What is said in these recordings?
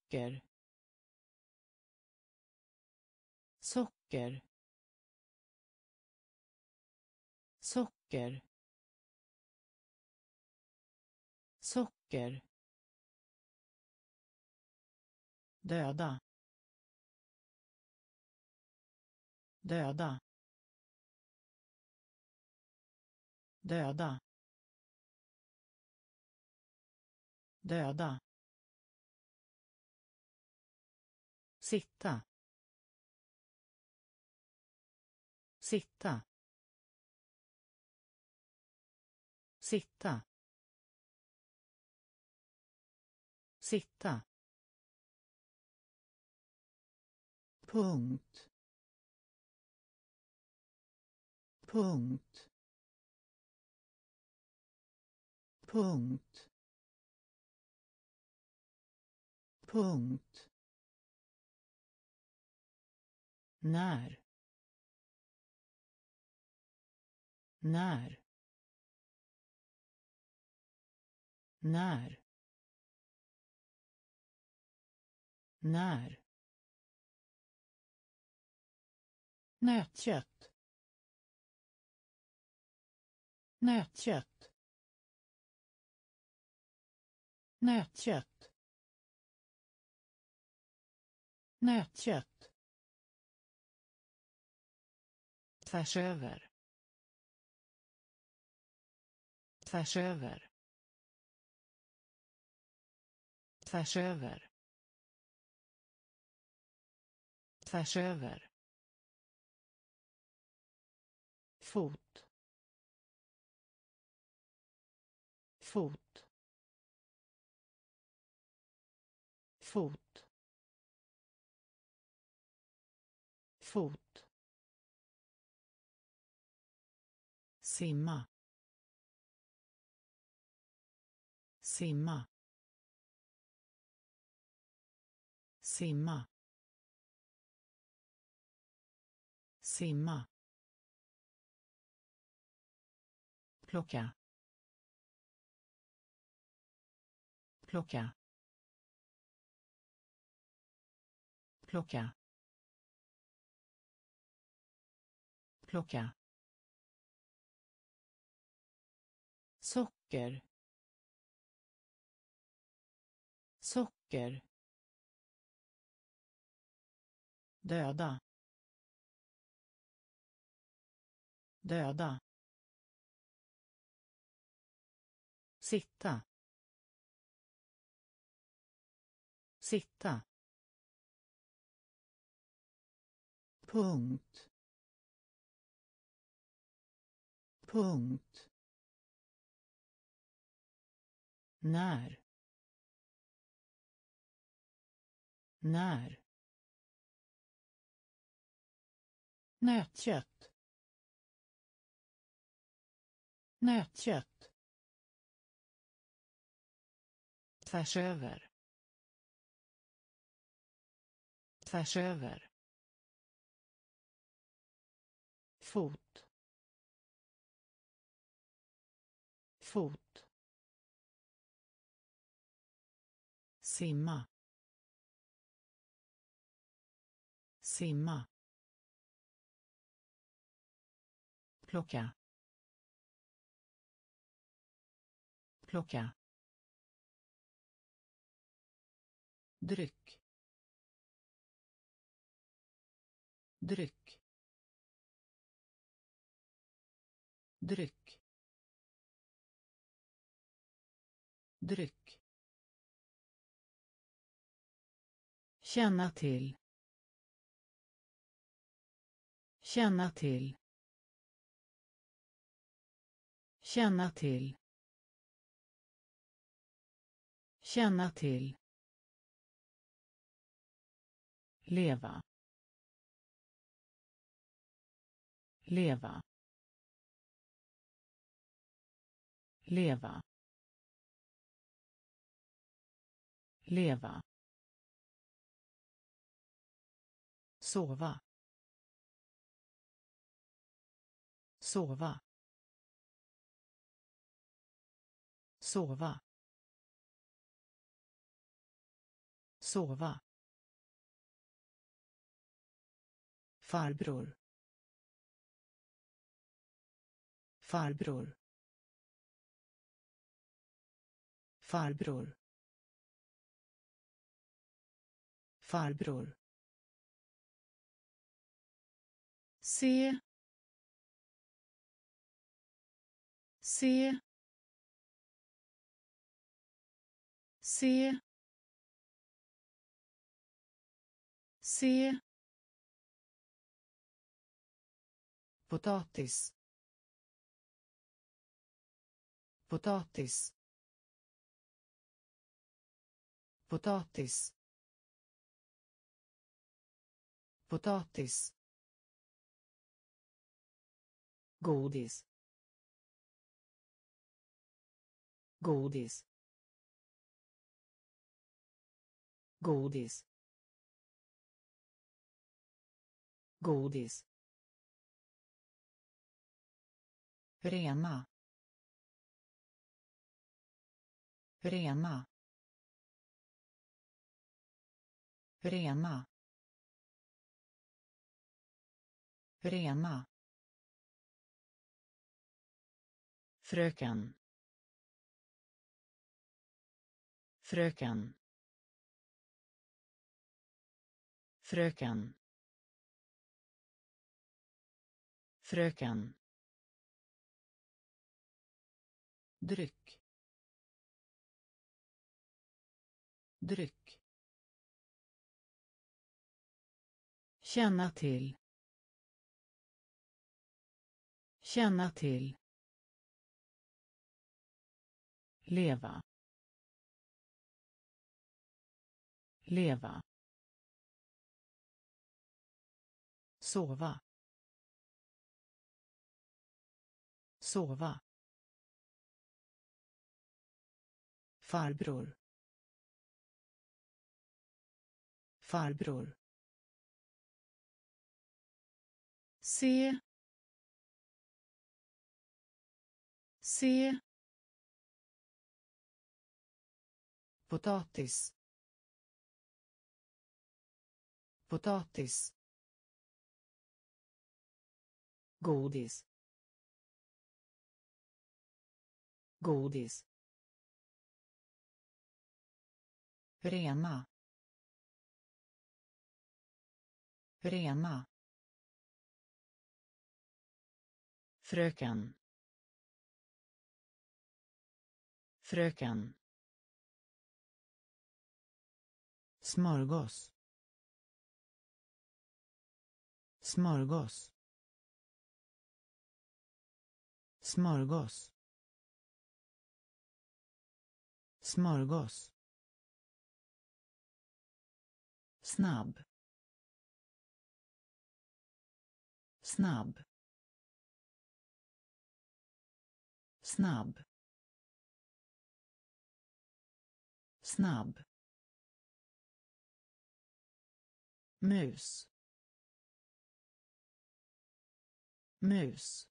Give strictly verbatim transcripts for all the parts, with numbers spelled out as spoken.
socker socker socker socker döda döda döda döda sitta sitta sitta sitta punkt punkt punkt punkt när när när när nötkött nötkött nötkött nötkött tvärs över tvärs över tvärs över tvärs över fot fot fot fot simma simma simma simma plocka plocka plocka plocka socker socker döda döda sitta sitta punkt punkt när när nötkött nötkött tvärs över tvärs över fot fot simma simma plocka plocka dryck dryck dryck dryck känna till känna till känna till känna till leva leva leva leva sova sova sova sova, farbror, farbror, farbror, farbror, se, se, se, se, potatis, potatis, potatis, potatis, godis, godis, godis, godis, rena, rena, rena, rena, fröken, fröken, fröken, fröken, dryck, dryck, känna till, känna till, leva, leva, sova, sova, farbror, farbror, se, se, potatis, potatis, godis, godis, rena, rena, fröken, fröken, smörgås, smörgås, smörgås, smörgås, snabb, snabb, snabb, snabb, mus, mus,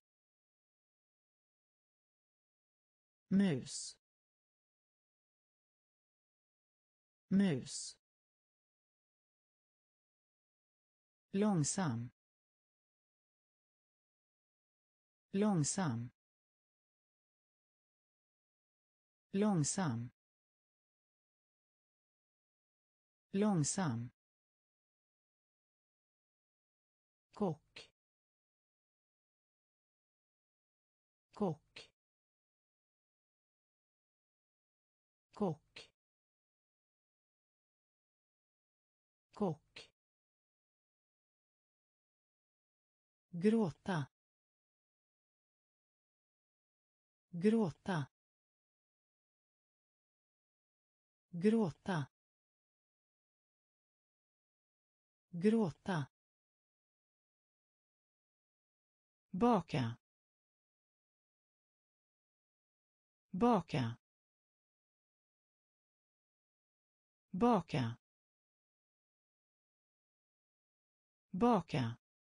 mus, mus, långsam, långsam, långsam, långsam, kock, kock, kock, kock, gråta, gråta, gråta, gråta, baka, baka, baka, baka,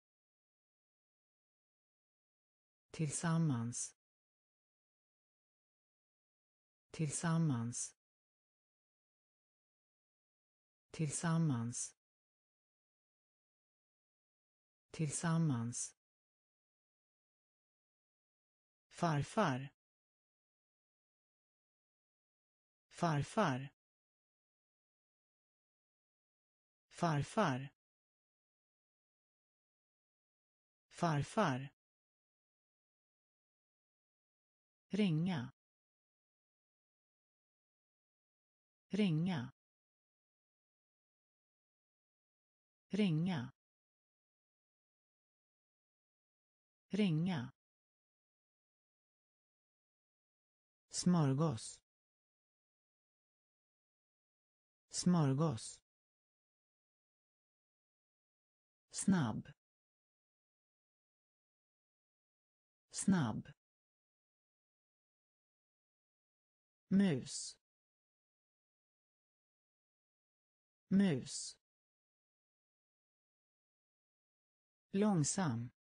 tillsammans, tillsammans, tillsammans tillsammans farfar farfar farfar farfar ringa ringa ringa ringa smörgås smörgås snabb snabb mus mus långsam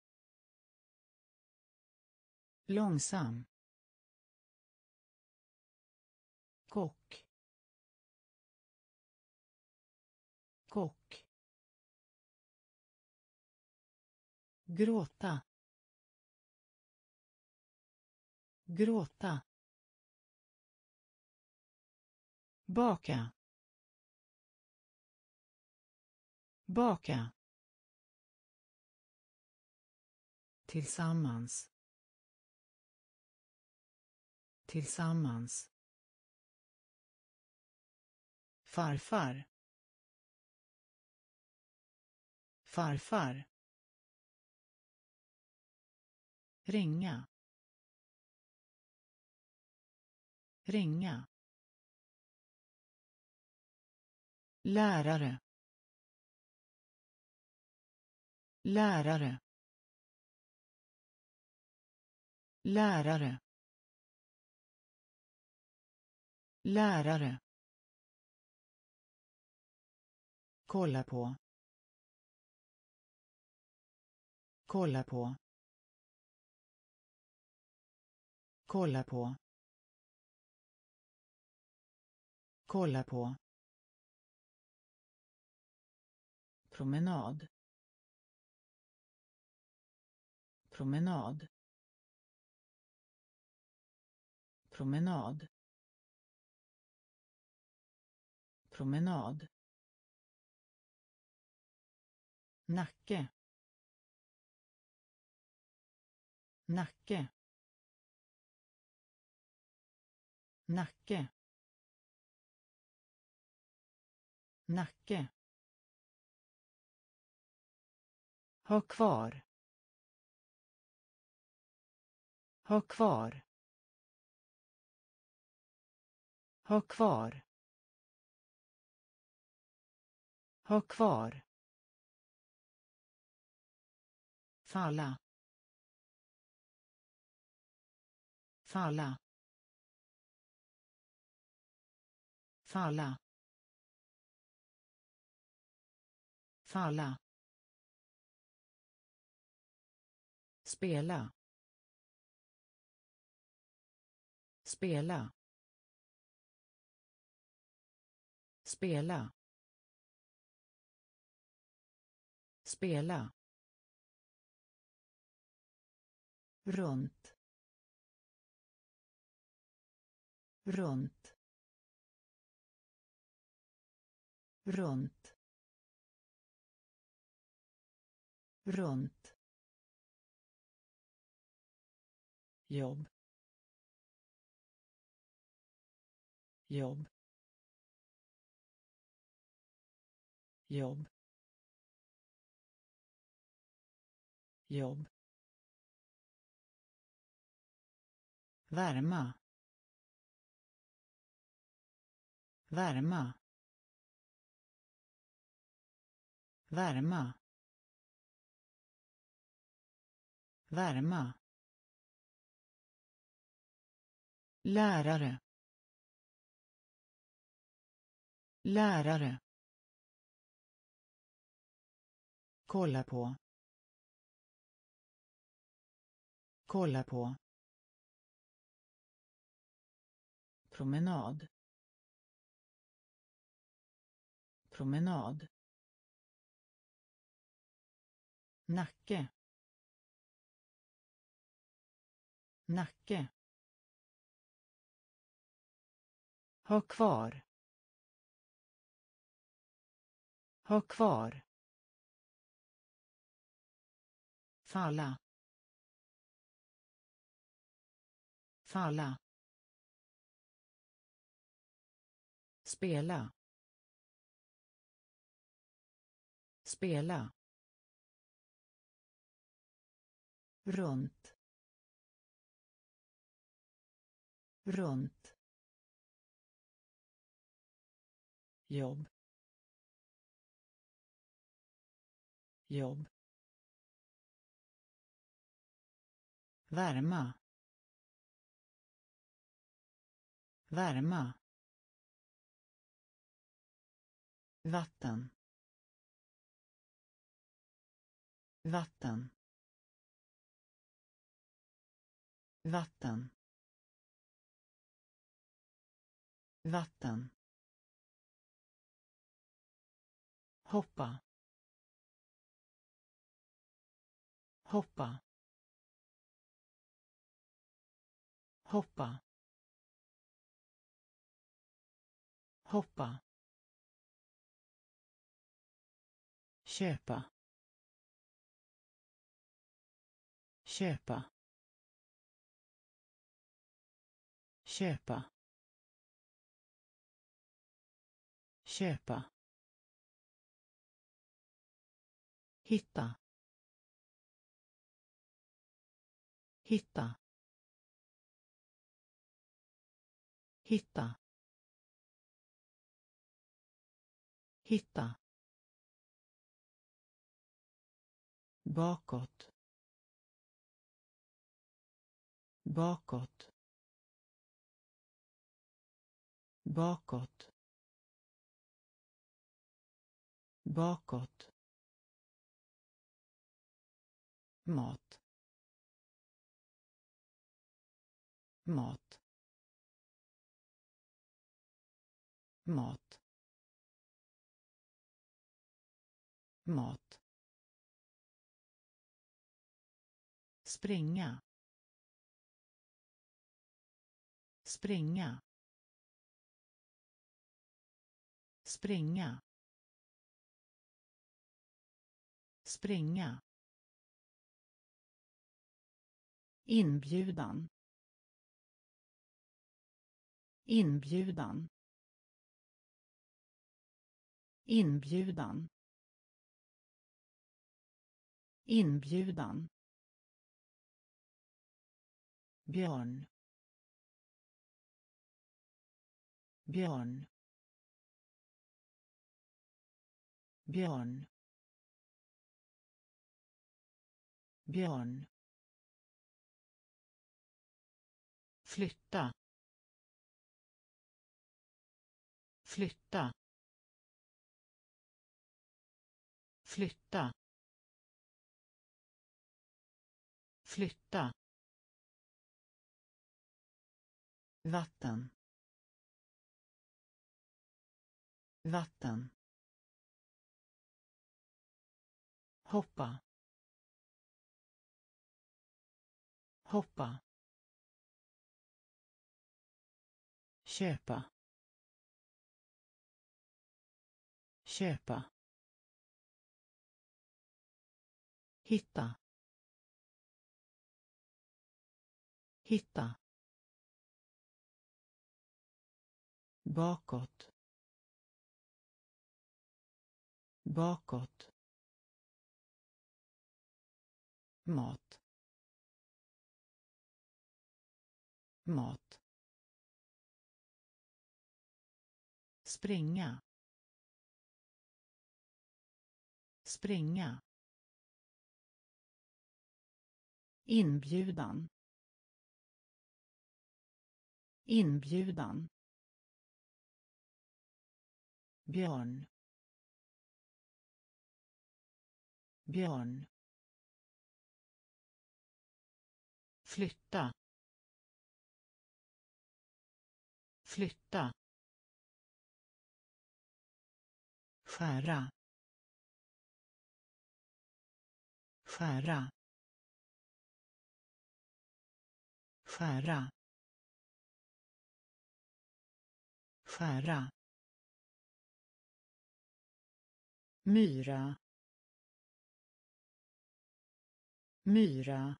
långsam kock kock gråta gråta baka baka tillsammans tillsammans farfar farfar ringa ringa lärare lärare lärare lärare kolla på kolla på kolla på kolla på promenad promenad promenad promenad nacke nacke nacke nacke ha kvar ha kvar ha kvar ha kvar falla falla falla falla spela spela spela spela runt runt runt runt jobb jobb jobb jobb värma värma värma värma lärare lärare kolla på kolla på promenad promenad, nacke, nacke, ha kvar, ha kvar, falla, falla, spela, spela, runt, runt, jobb, jobb, värma, värma, vatten, vatten, vatten, vatten, hoppa, hoppa, hoppa, hoppa, köpa, köpa, köpa, köpa, hitta, hitta, hitta, hitta, bakåt, bakåt, bakåt, bakåt, mat, mat, mat, mat, springa, springa, springa, springa, inbjudan, inbjudan, inbjudan, inbjudan, björn, björn, björn, björn, flytta, flytta, flytta, flytta, vatten, vatten, hoppa, hoppa, köpa, köpa, hitta, hitta, bakåt, bakåt, mat, mat, springa, springa, inbjudan, inbjudan, björn, björn, flytta, flytta, skära, skära, skära, skära, myra, myra,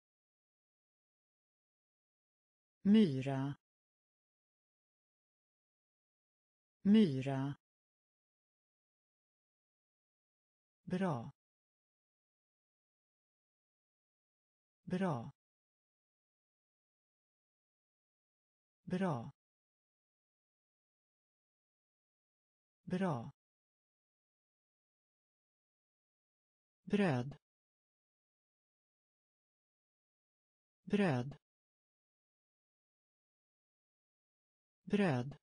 myra, myra, bra, bra, bra, bra, bröd, bröd, bröd,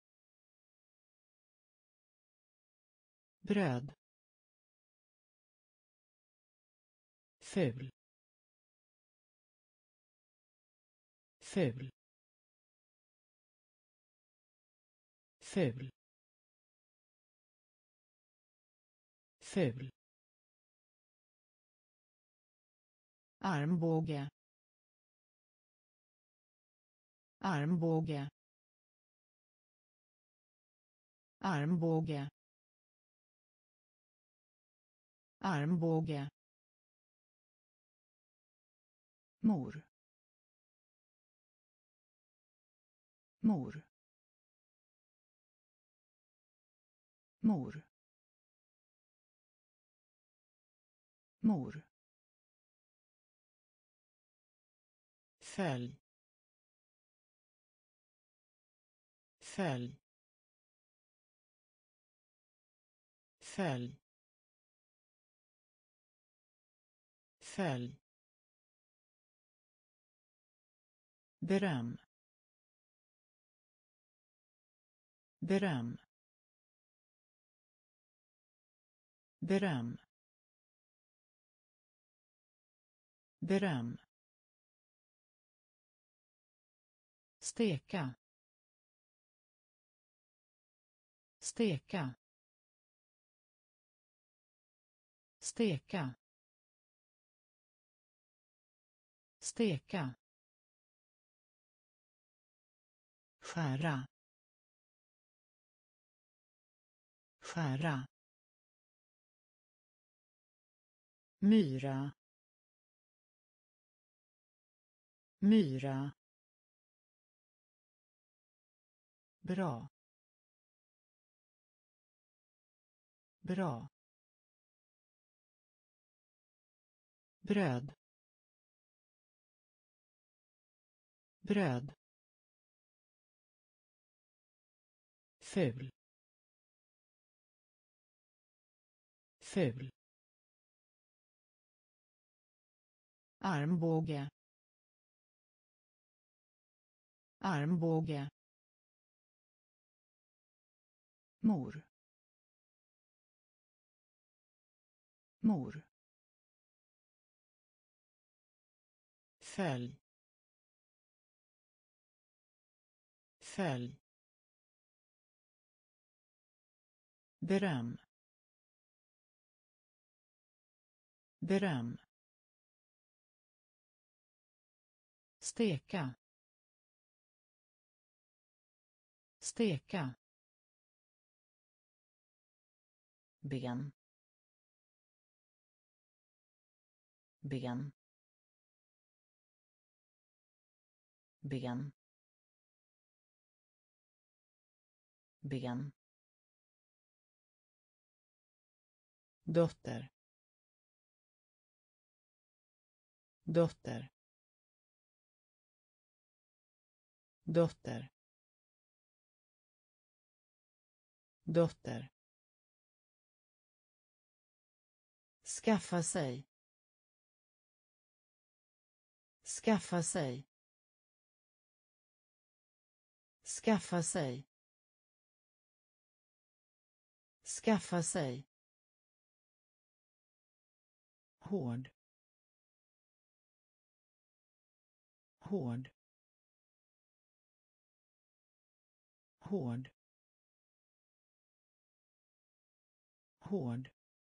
bröd, ful, ful, ful, ful, armbåge, armbåge, armbåge, armbåge, mor, mor, mor, mor, följ, följ, följ, följ, beröm, beröm, beröm, beröm, steka, steka, steka, steka, skära, skära, myra, myra, bra, bra, bröd, bröd, ful, ful, armbåge, armbåge, mor, mor, följ, följ, beröm, beröm, steka, steka, ben, ben, ben, ben, dotter, dotter, dotter, dotter, skaffa sig, skaffa sig, skaffa sig, skaffa sig, hård, hård, hård, hård,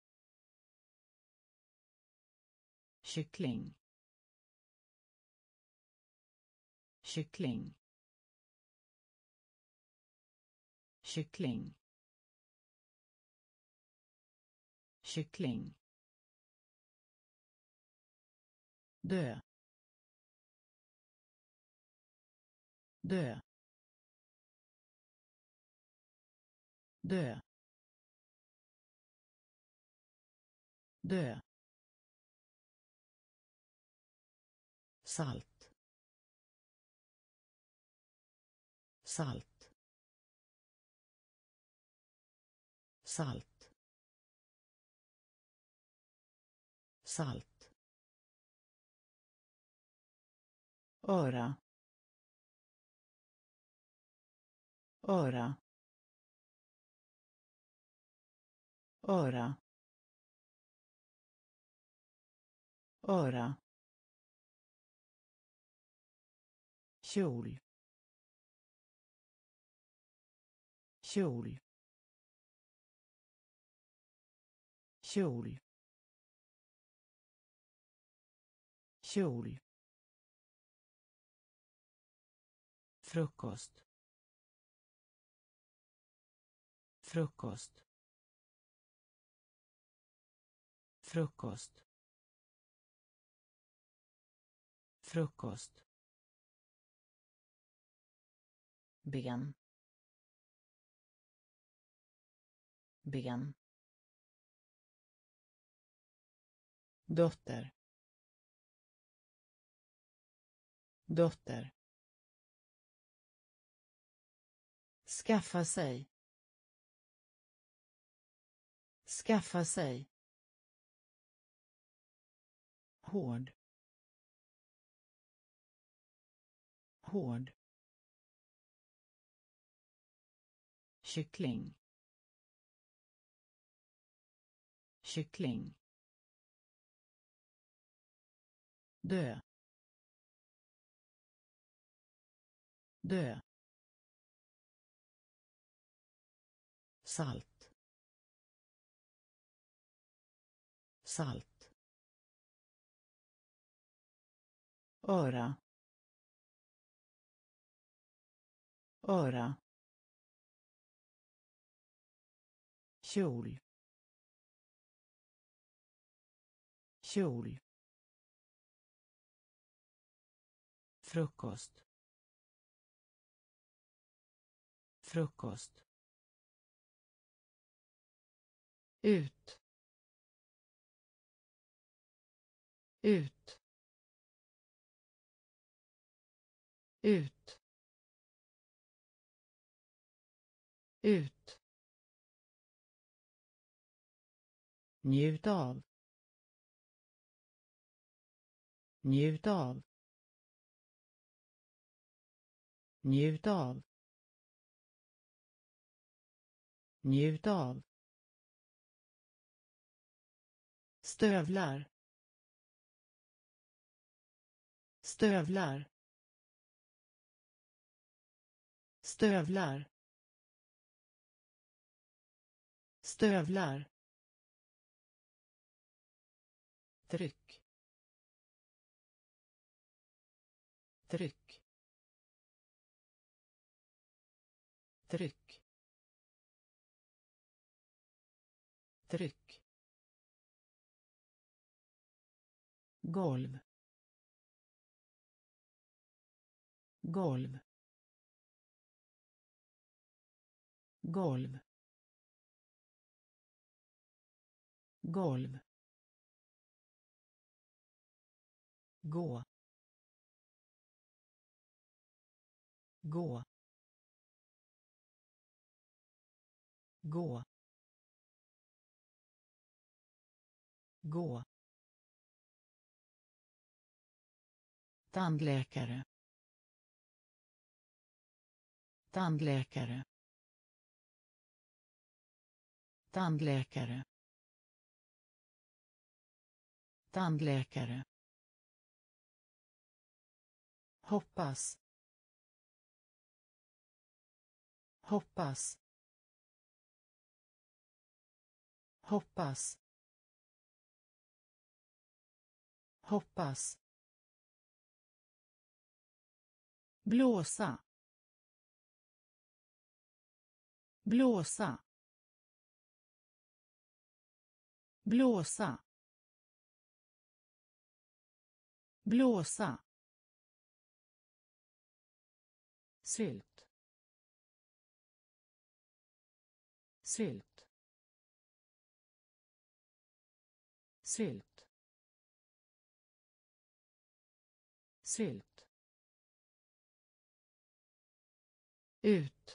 kyckling, kyckling, kyckling, kyckling, dö, dö, dö, dö, salt, salt, salt, salt, öra, öra, öra, öra, kjol, kjol, kjol, kjol, frukost, frukost, frukost, frukost, ben, ben, dotter, dotter, skaffa sig, skaffa sig, hård, hård, kyckling, kyckling, dö, dö, salt, salt, öra, öra, kjol, kjol, frukost, frukost, ut, ut, ut, ut, njut av, njut av, njut av, njut av, stövlar, stövlar, stövlar, stövlar, tryck, tryck, tryck, tryck, golv, golv, golv, golv, gå, gå, gå, gå, tandläkare, tandläkare, tandläkare, tandläkare, hoppas, hoppas, hoppas, hoppas, blåsa, blåsa, blåsa, blåsa, sylt, sylt, sylt, sylt, ut,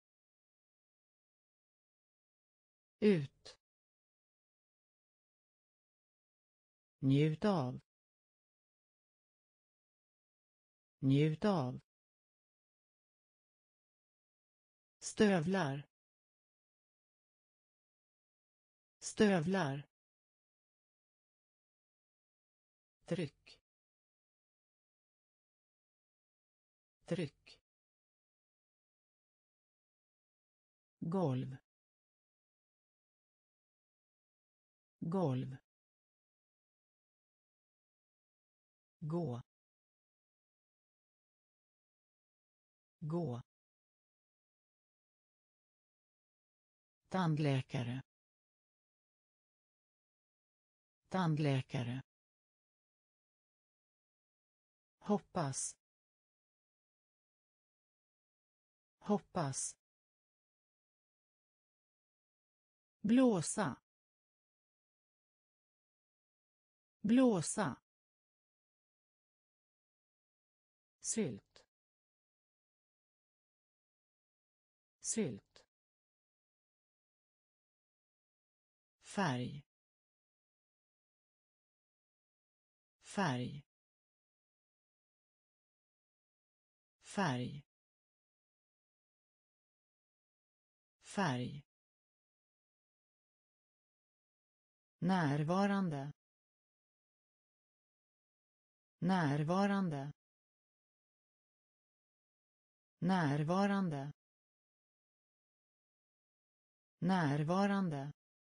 ut, njut av, njut av, stövlar, stövlar, tryck, tryck, golv, golv, gå, gå, tandläkare, tandläkare, hoppas, hoppas, blåsa, blåsa, sylt, sylt, färg, färg, färg, färg, närvarande, närvarande, närvarande, närvarande,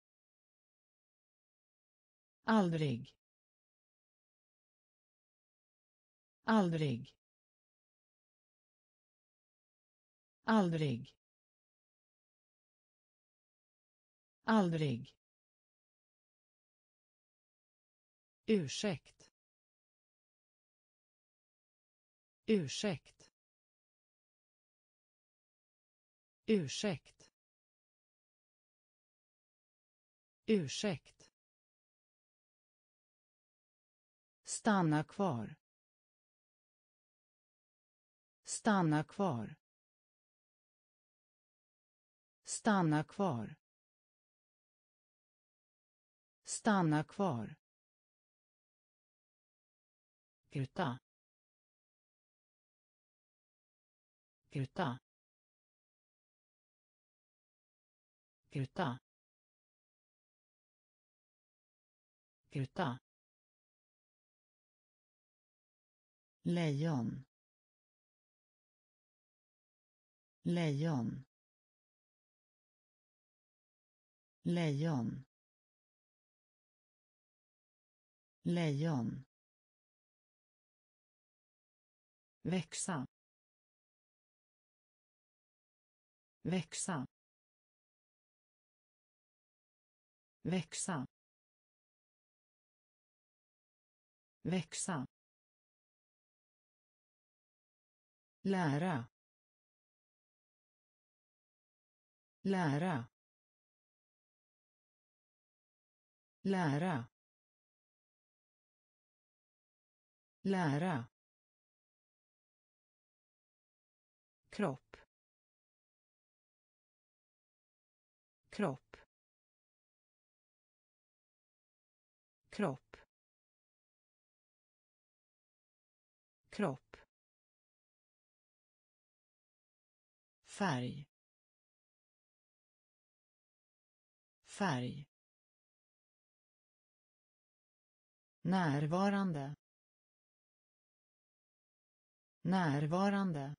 aldrig, aldrig, aldrig, aldrig, ursäkt, ursäkt, ursäkt, ursäkt, stanna kvar, stanna kvar, stanna kvar, stanna kvar, gruta, gruta, gruta, gruta, lejon, lejon, lejon, lejon, växa, växa, växa, växa, lära, lära, lära, lära, kropp, kropp, kropp, kropp, färg, färg, närvarande, närvarande,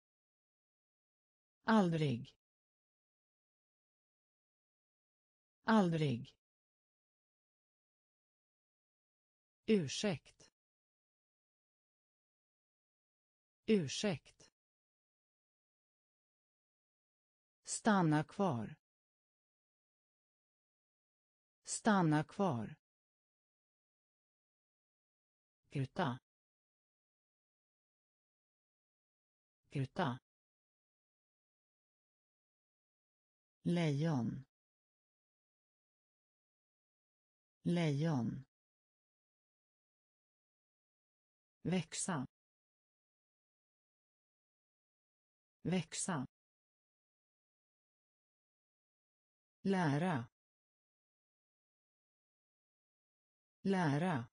aldrig, Aldrig. Ursäkt. Ursäkt. Stanna kvar. Stanna kvar. Gruta. Gruta. Lejon. Lejon. Växa. Växa. Lära. Lära.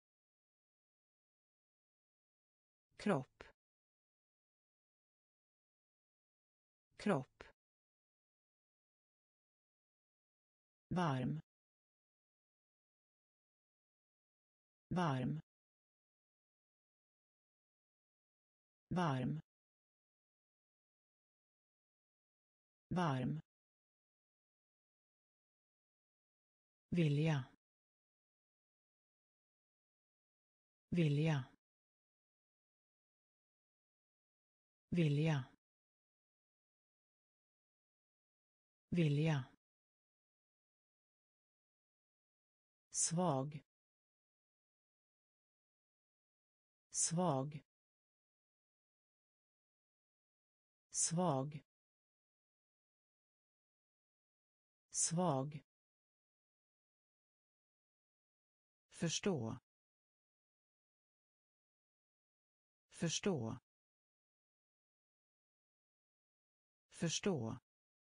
Kropp. Kropp. Varm. Varm. Varm. Varm. Vilja. Vilja. Vilja. Vilja. Svag. Svag. Svag. Svag. Förstå. Förstå. Förstå.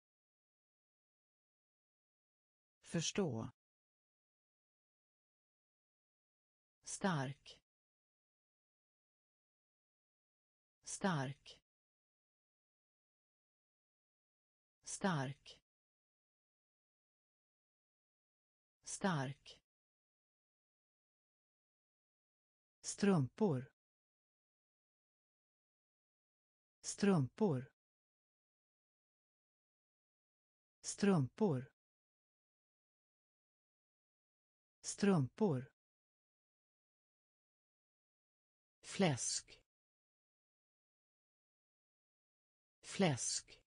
Förstå. Stark. Stark. Stark. Stark. Strumpor. Strumpor. Strumpor. Strumpor. Fläsk. Fläsk.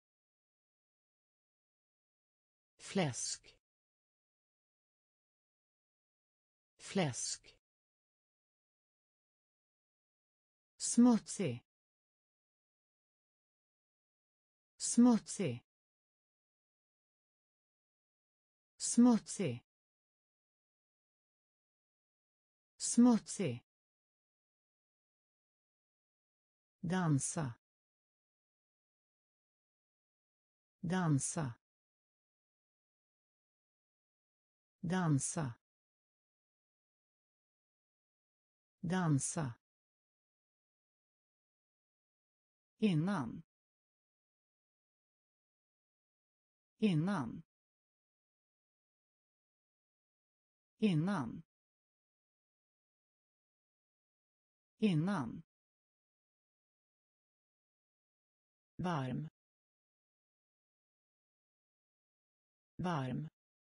Fläsk. Fläsk. Smutsig. Smutsig. Smutsig. Smutsig. Dansa. Dansa. Dansa. Dansa. Innan. Innan. Innan. Innan. Varm. Varm.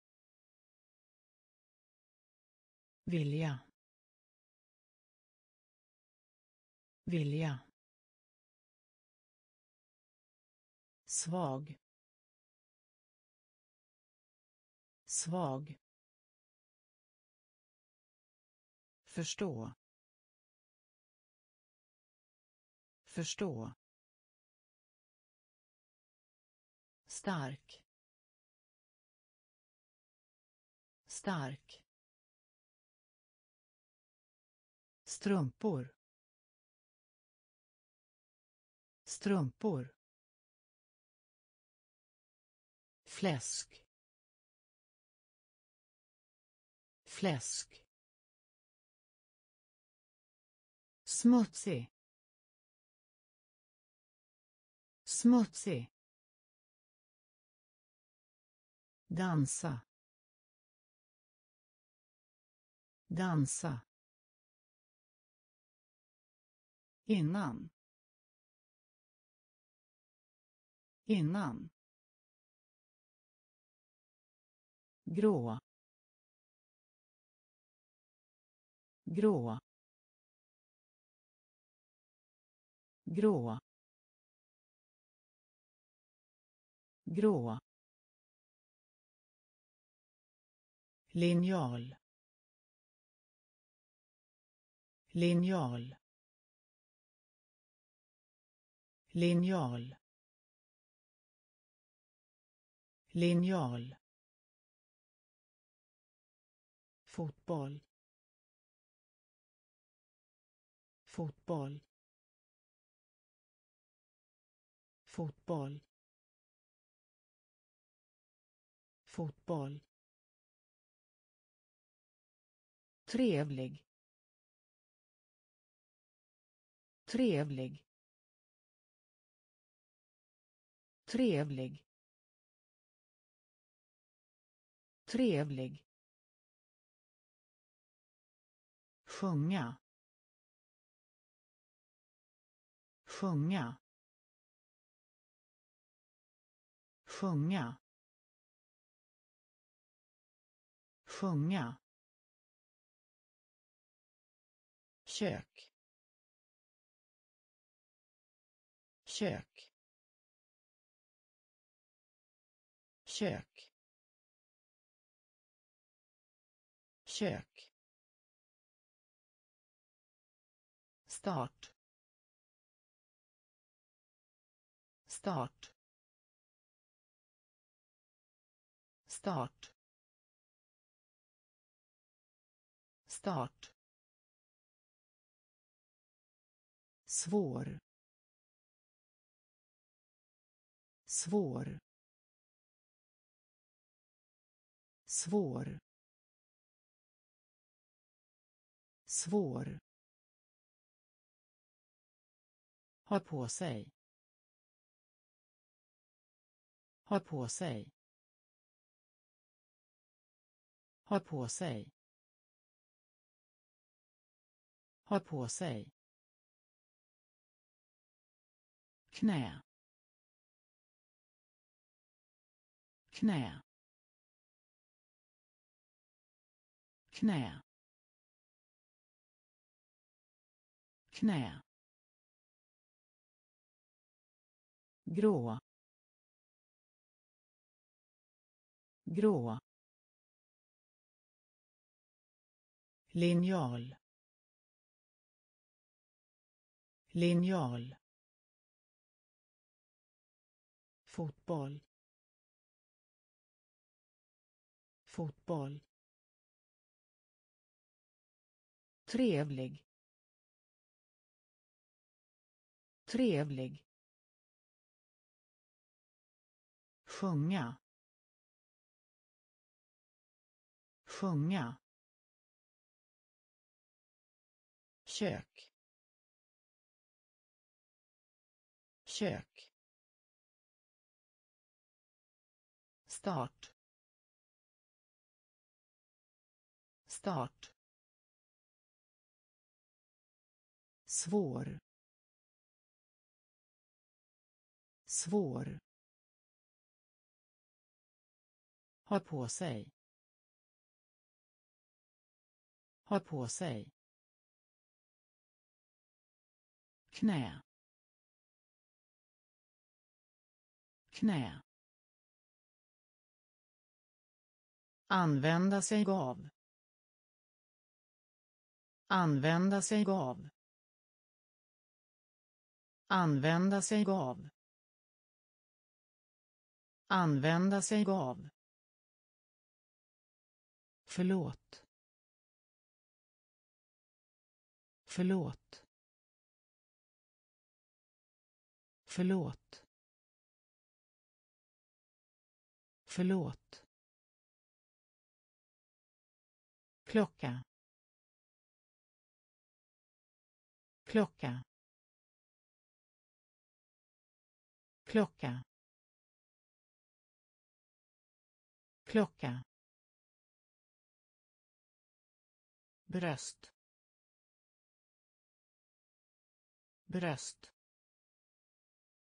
Vilja. Vilja. Svag. Svag. Förstå. Förstå. Stark. Stark. Strumpor. Strumpor. Fläsk. Fläsk. Smutsig. Smutsig. Dansa. Dansa. Innan. Innan. grå, grå, grå, grå, linjal, linjal, linjal, linjal, fotboll, fotboll, fotboll, fotboll, trevlig, trevlig, trevlig, trevlig, sjunga, sjunga, sjunga, sjunga, kök, kök, kök, kök, start, start, start, start, svår, svår, svår, svår, ha på sig, ha på sig, ha på sig, ha på sig, knä, knä, knä, knä, grå, grå, linjal, linjal, fotboll, fotboll, trevlig, trevlig, sjunga, sjunga, kök, kök, start, start, svår, svår, ha på sig, ha på sig, knä, knä, använda sig av, använda sig av, använda sig av, använda sig av, förlåt, förlåt, förlåt, förlåt, klocka, klocka, klocka, klocka, bröst, bröst,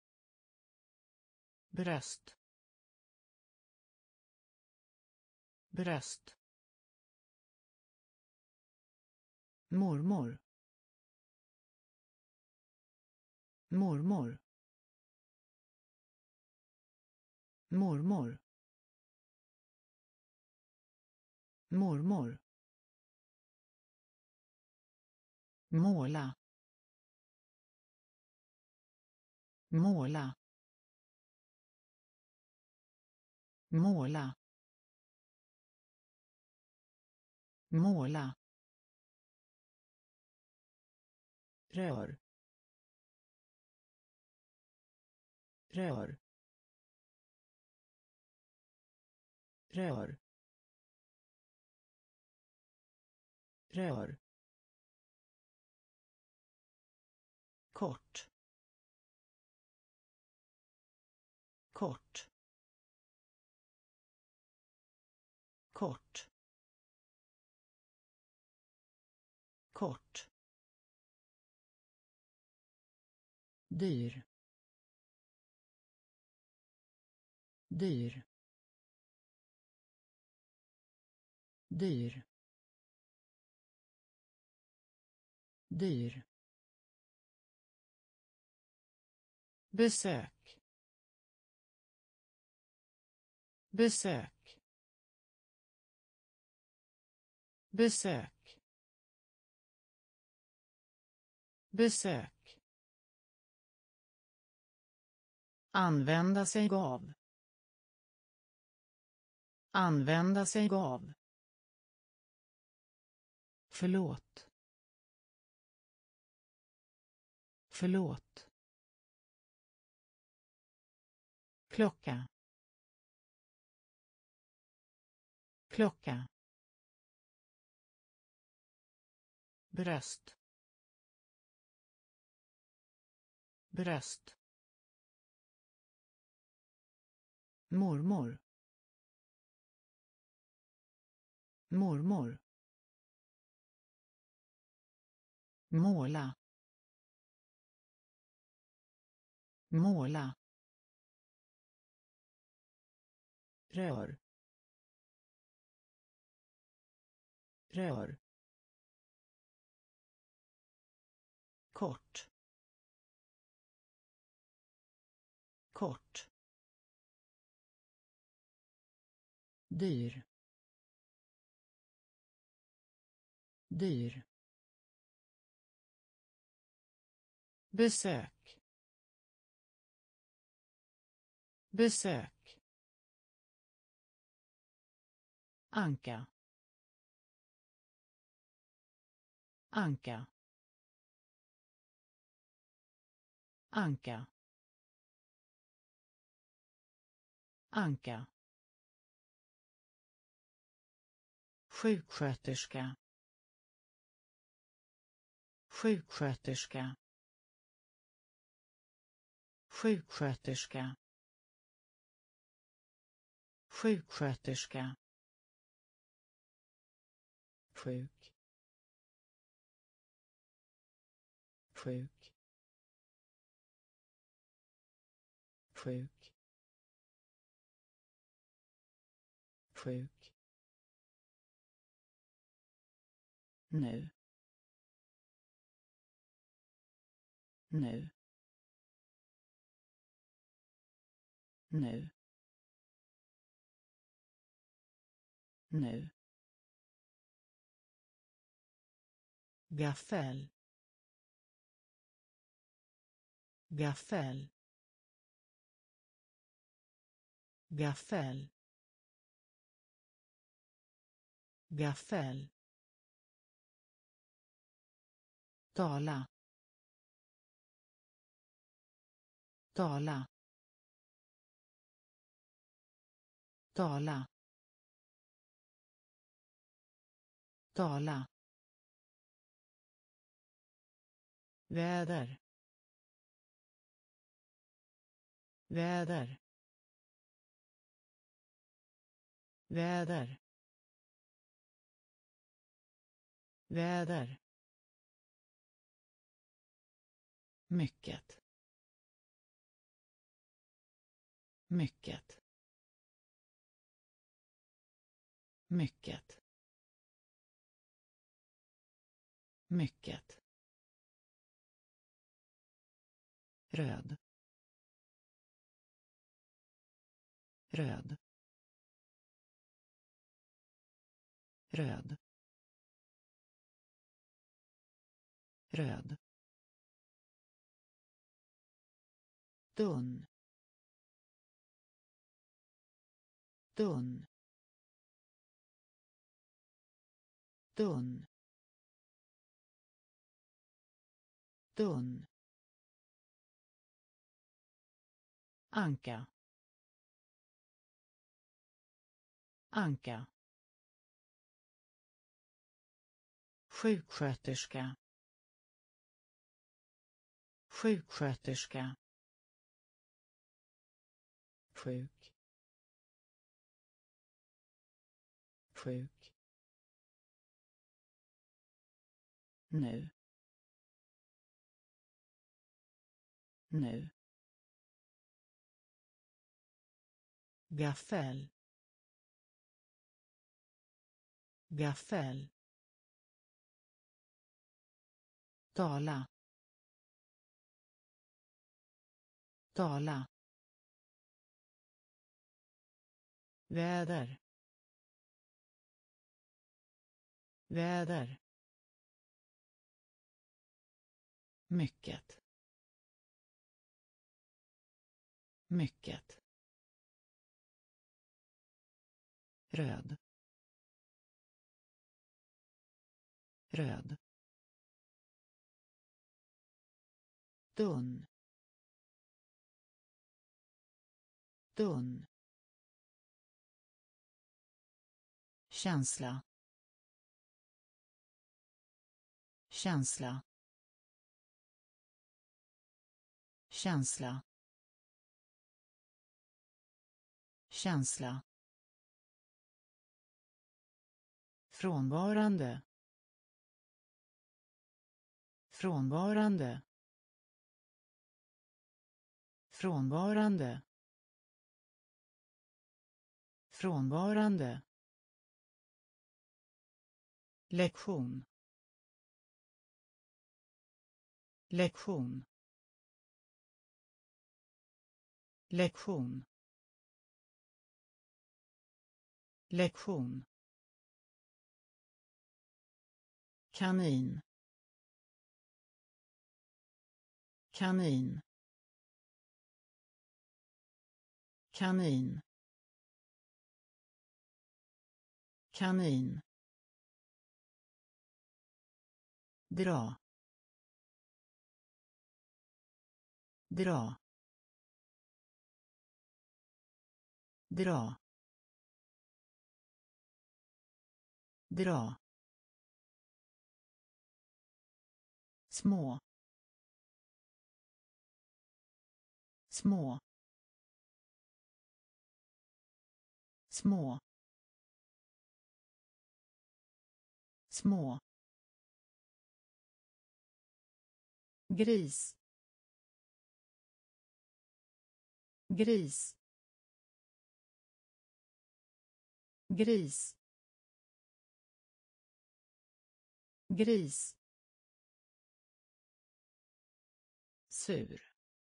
bröst, bröst, mormor, mormor, mormor, mormor, måla, måla, måla, måla, rör, rör, rör, rör, kort, kort, kort, kort, dyr, dyr, dyr, dyr, besök, besök, besök, besök, använda sig av, använda sig av, förlåt, förlåt, klocka, klocka, bröst, bröst, mormor, mormor, måla, måla, rör, rör, kort, kort, dyr, dyr, besök, besök, anka, anka, anka, anka, sjuksköterska, sjuksköterska, sjuksköterska, sjuksköterska, sjuk, sjuk, sjuk, sjuk, nu, nu, nu, nu, gaffel, gaffel, gaffel, gaffel, tala, tala, tala, tala, väder, väder, väder, väder, mycket, mycket, mycket, mycket, röd, röd, röd, röd, tunn, tunn, tunn, tunn, anka, anka, sjuksköterska, sjuksköterska, sjuk, sjuk, nu, nu, gaffel, gaffel, tala, tala, väder, väder, mycket, mycket, röd, röd, tunn, tunn, känsla, känsla, känsla, känsla, frånvarande, frånvarande, frånvarande, frånvarande, lektion, lektion, lektion, lektion, kanin, kanin, kanin, kanin, dra, dra, dra, dra, små, små, små, små, gris, gris, gris, gris, sur,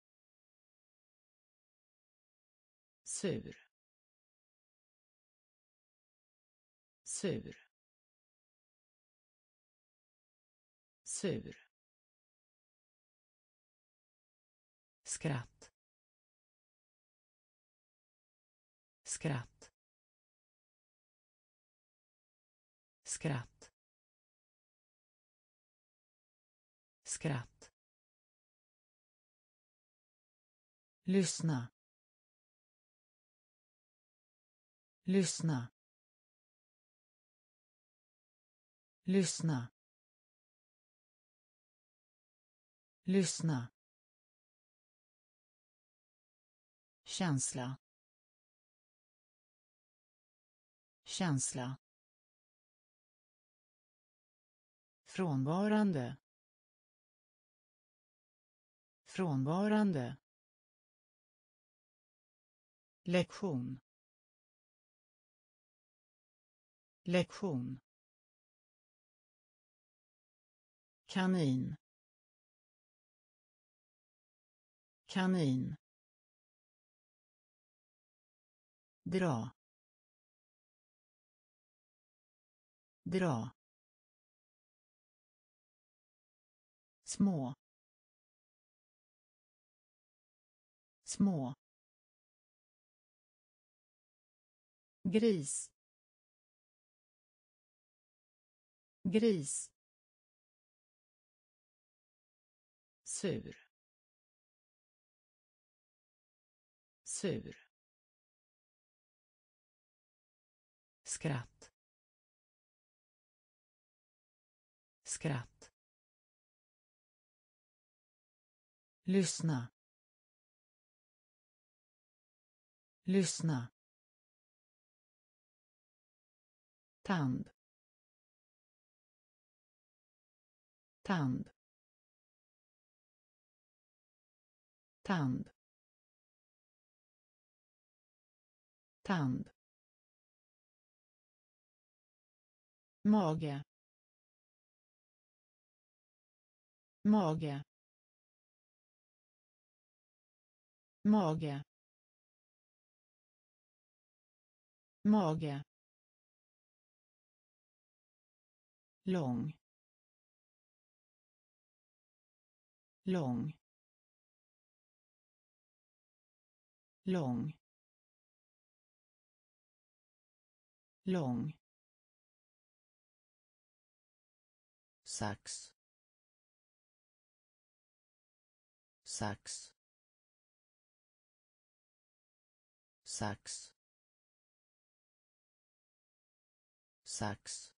sur, sur, sur, skratt, skratt, skratt, skratt, lyssna, lyssna, lyssna, lyssna, känsla, känsla, frånvarande, frånvarande, lektion, lektion, kanin, kanin, dra, dra, små, små, gris, gris, sur, sur, skratt, skratt, lyssna, lyssna, tand, tand, tand, tand, mage, mage, mage, mage, lång, lång, lång, lång, sax, sax, sax, sax,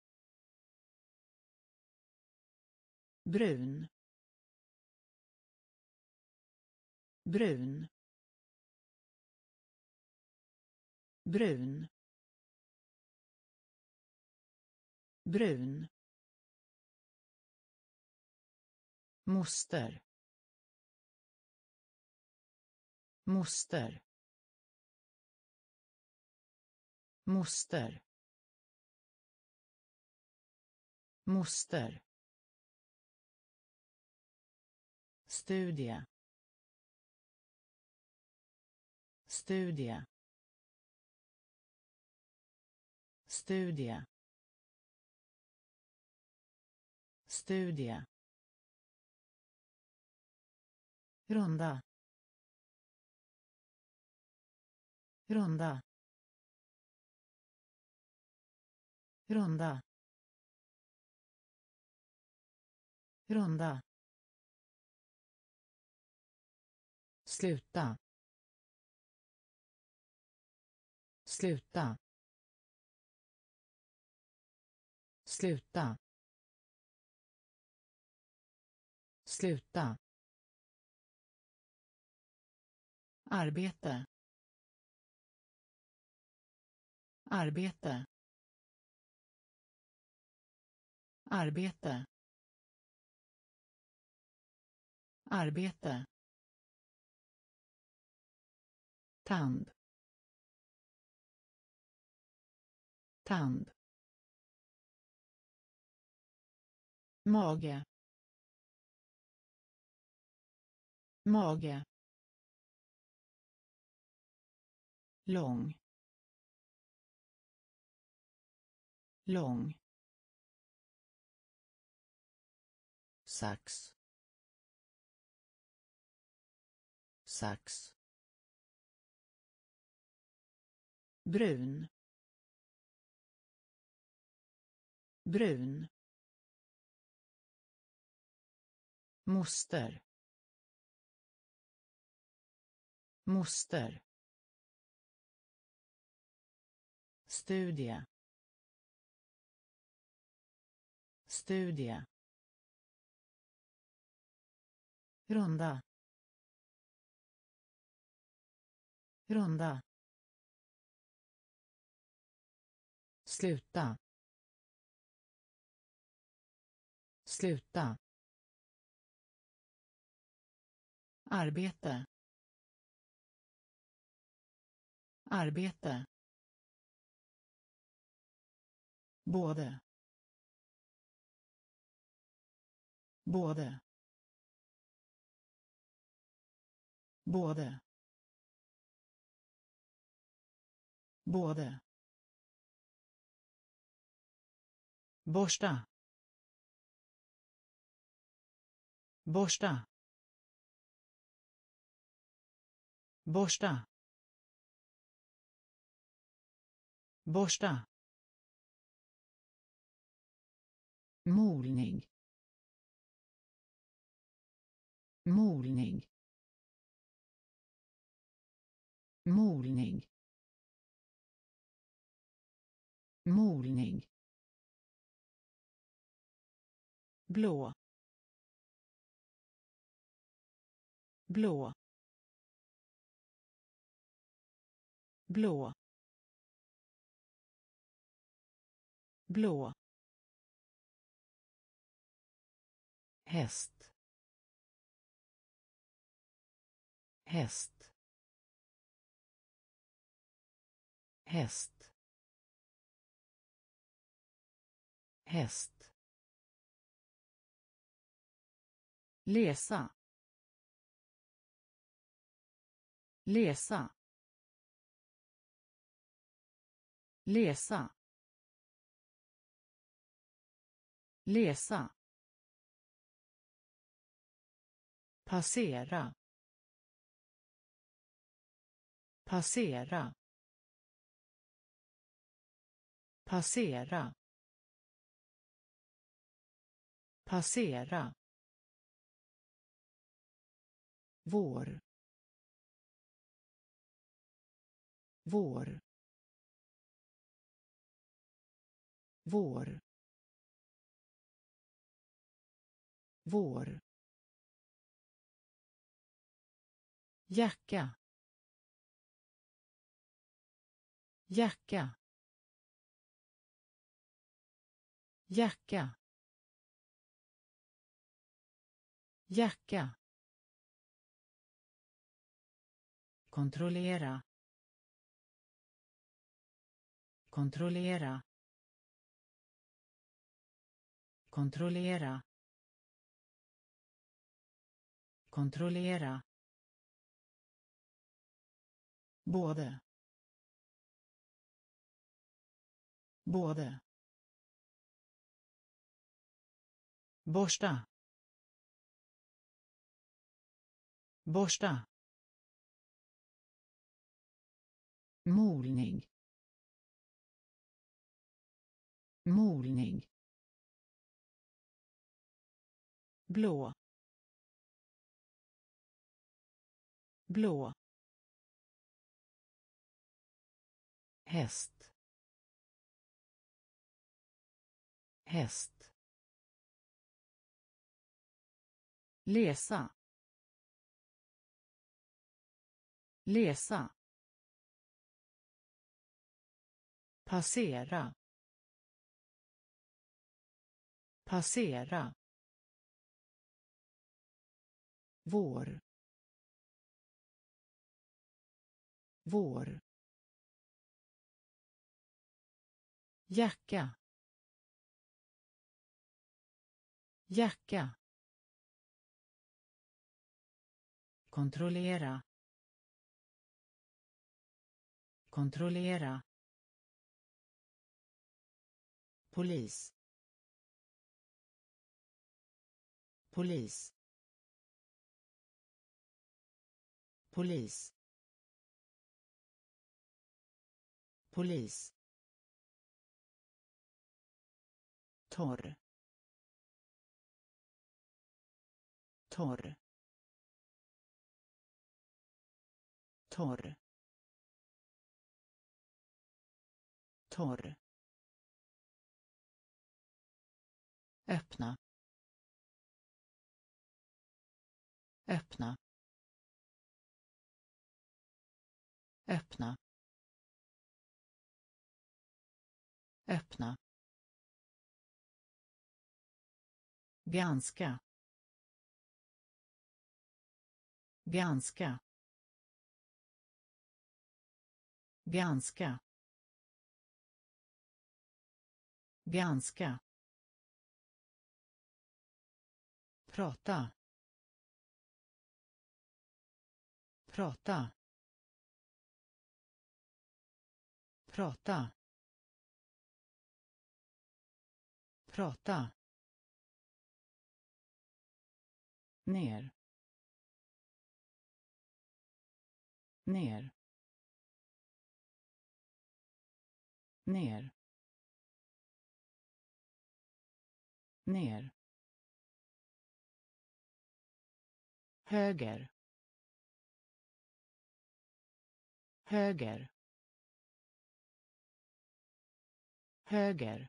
brun, brun, brun, brun, moster, moster, moster, moster, studie, studie, studie, studie, runda, runda, runda, runda, sluta, sluta, sluta, sluta, arbete, arbete, arbete, arbete, tand, tand, mage, mage, lång, lång, sax, sax, brun, brun, moster, moster, studie, studie, runda, runda, sluta, sluta, arbete, arbete, både både både både borsta borsta borsta borsta molning molning molning molning blå blå blå blå häst häst häst häst läsa läsa läsa läsa passera passera passera passera vår vår vår vår jacka jacka jacka jacka kontrollera kontrollera kontrollera kontrollera både både borsta borsta molning molning blå blå häst häst läsa läsa passera passera vår vår jacka jacka kontrollera kontrollera polis polis polis polis torr torr torr torr öppna öppna öppna öppna ganska ganska ganska ganska, prata, prata, prata, prata, ner, ner, ner, ner, höger, höger, höger,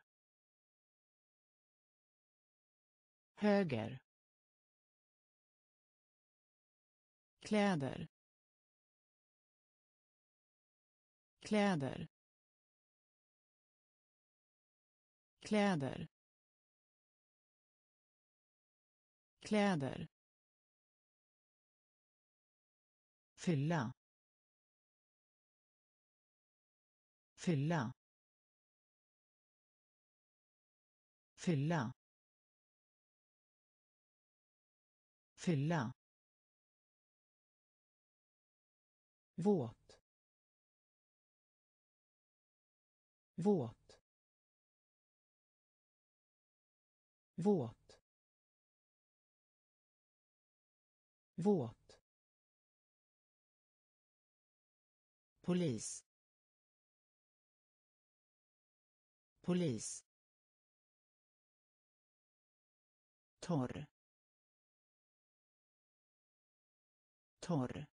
höger, kläder, kläder, kläder, kläder, fylla, fylla, fylla, fylla, våt, våt, våt, våt, polis, polis, torr, torr,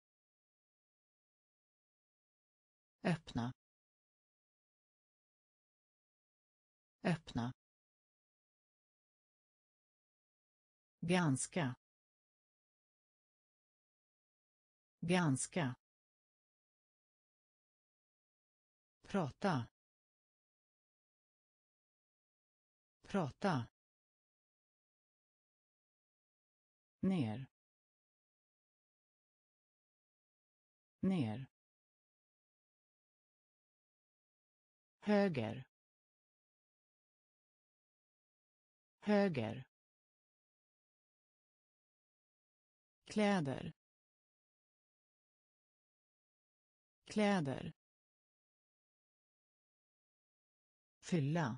öppna, öppna, ganska, ganska, prata, prata, ner, ner, höger, höger, kläder, kläder, fylla,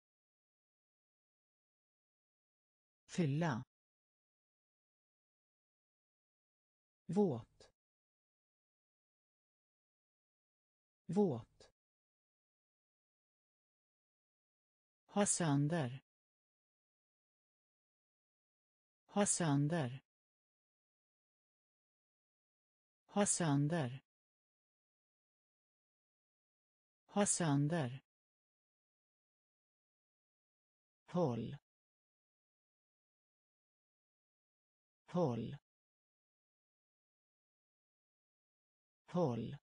fylla, våt, våt, ha sönder, ha sönder, ha sönder, ha sönder, håll, håll, håll,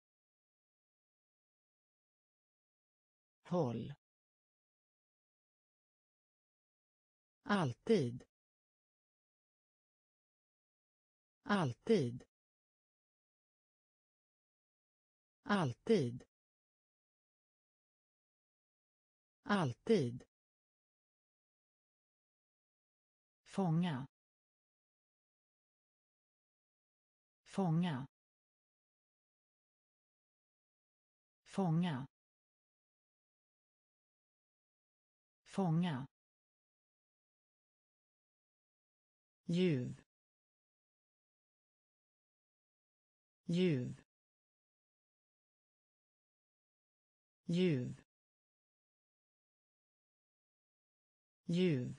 håll, alltid, alltid, alltid, alltid, fånga, fånga, fånga, fånga, ljuv, ljuv, ljuv, ljuv,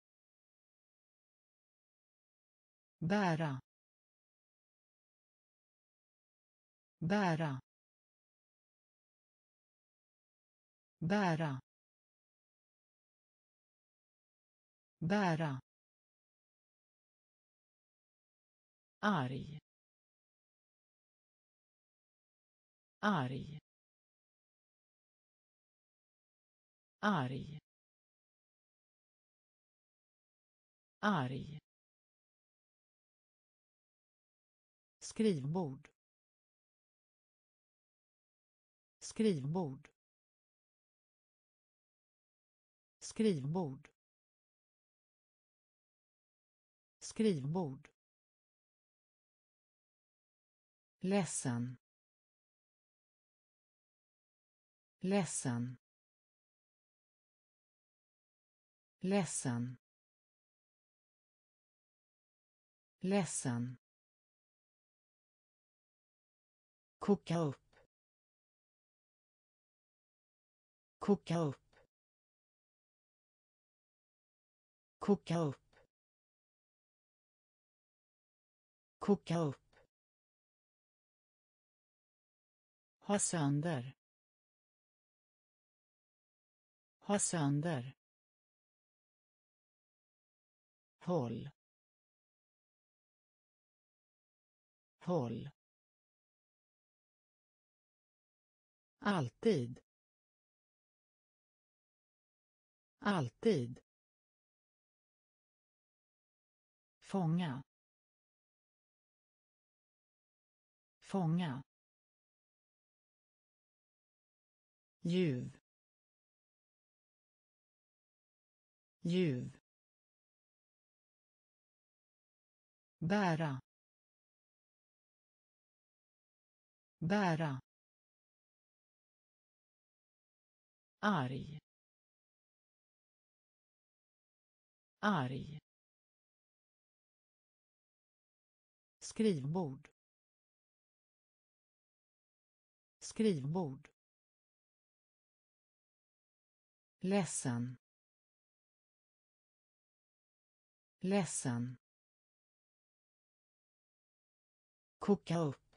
bära, bära, bära, bära, arg, arg, arg, arg, skrivbord, skrivbord, skrivbord, skrivbord, ledsen, ledsen, ledsen, ledsen, koka upp, koka upp, koka upp, koka upp, ha sönder, ha sönder, håll, håll, alltid, alltid, fånga, fånga, ljuv, ljuv, bära, bära, arg, arg, skrivbord, skrivbord, ledsen, ledsen, koka upp,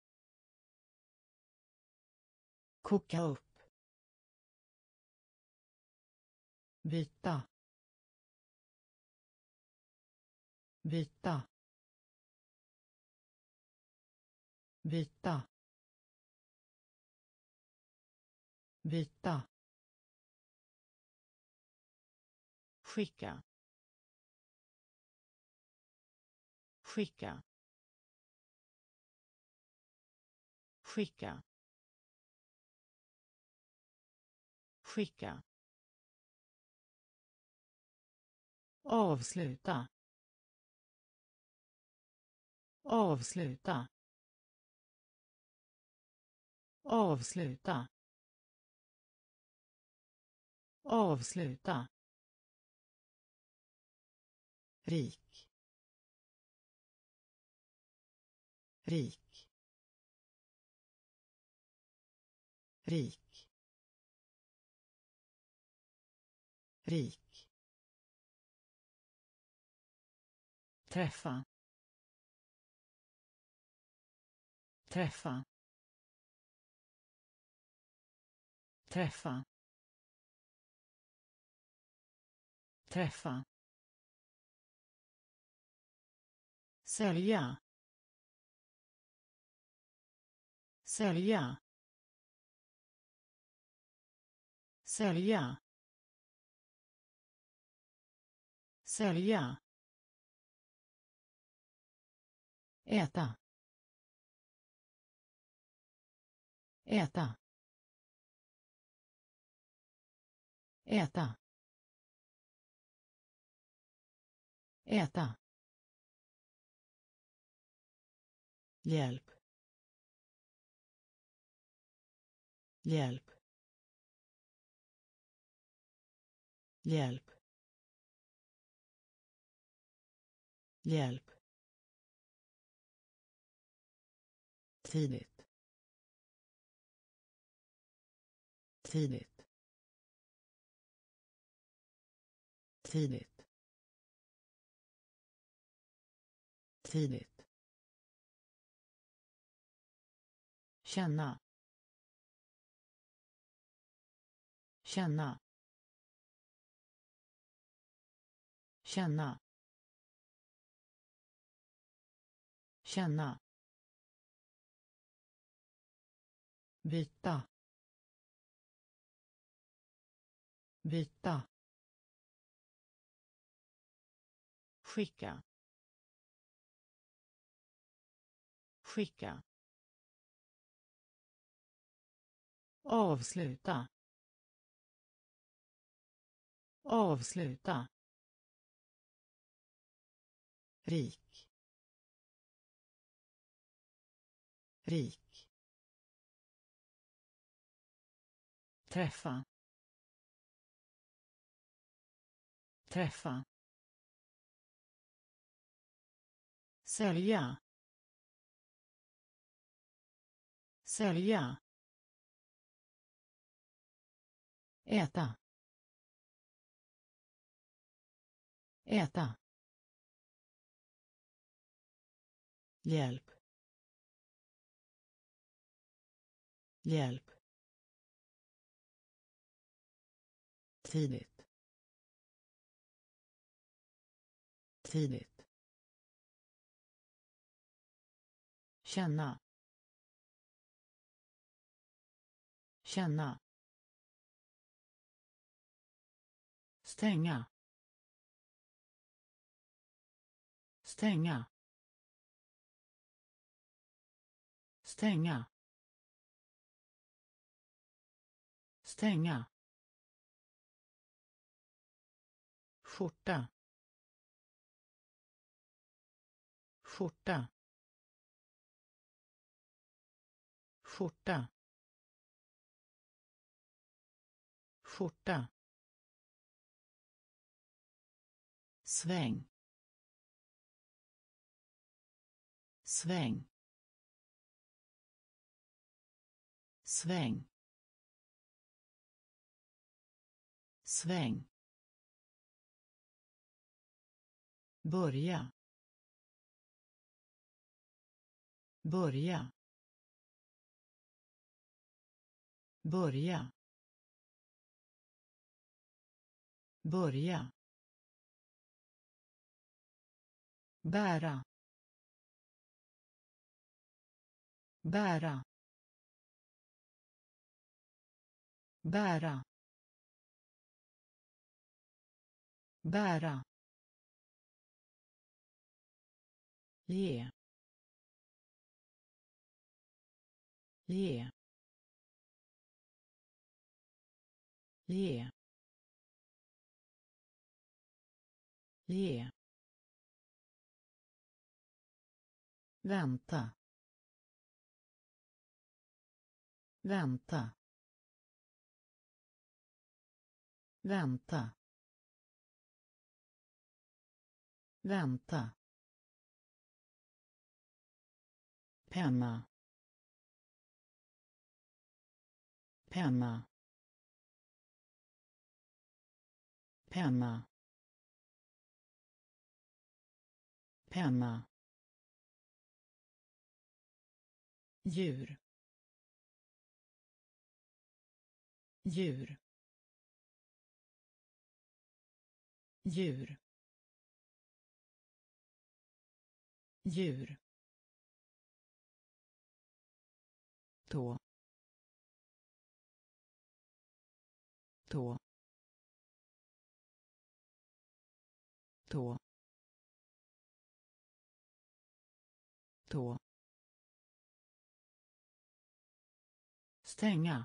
koka upp, byta, byta, byta, byta, skicka, skicka, skicka, skicka, avsluta, avsluta, avsluta, avsluta, rik, rik, rik, rik, träffa, träffa, träffa, träffa, sälja, sälja, sälja, sälja, äta, äta, äta, äta, hjälp, hjälp, hjälp, hjälp, tidigt, tidigt, tidigt, tidigt, känna, känna, känna, känna, byta, byta, skicka, skicka, avsluta, avsluta, rik, rik, träffa, träffa, sälja, sälja, äta, äta, hjälp, hjälp, tidigt, tidigt, känna, känna, stänga, stänga, stänga, stänga, skjorta, skjorta, skjorta, skjorta, sväng, sväng, sväng, sväng, börja, börja, börja, börja, bära, bära, bära, bära, ge, ge, ge, ge, vänta, vänta, vänta, vänta, penna, penna, penna, penna, djur, djur, djur, djur, tå, tå, tå, tå, stänga,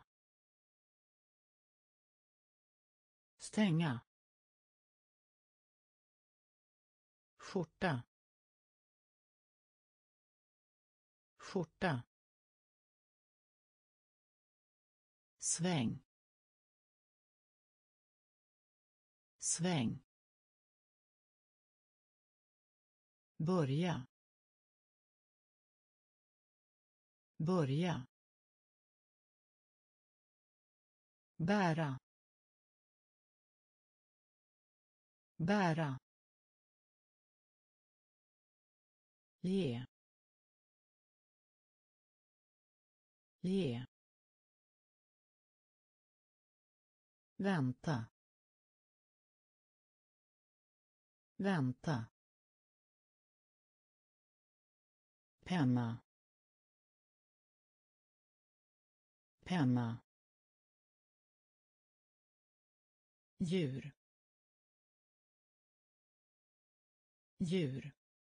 stänga, skjorta, skjorta, sväng, sväng, börja, börja, bära, bära, ge, ge, vänta, vänta, penna, penna, djur, djur,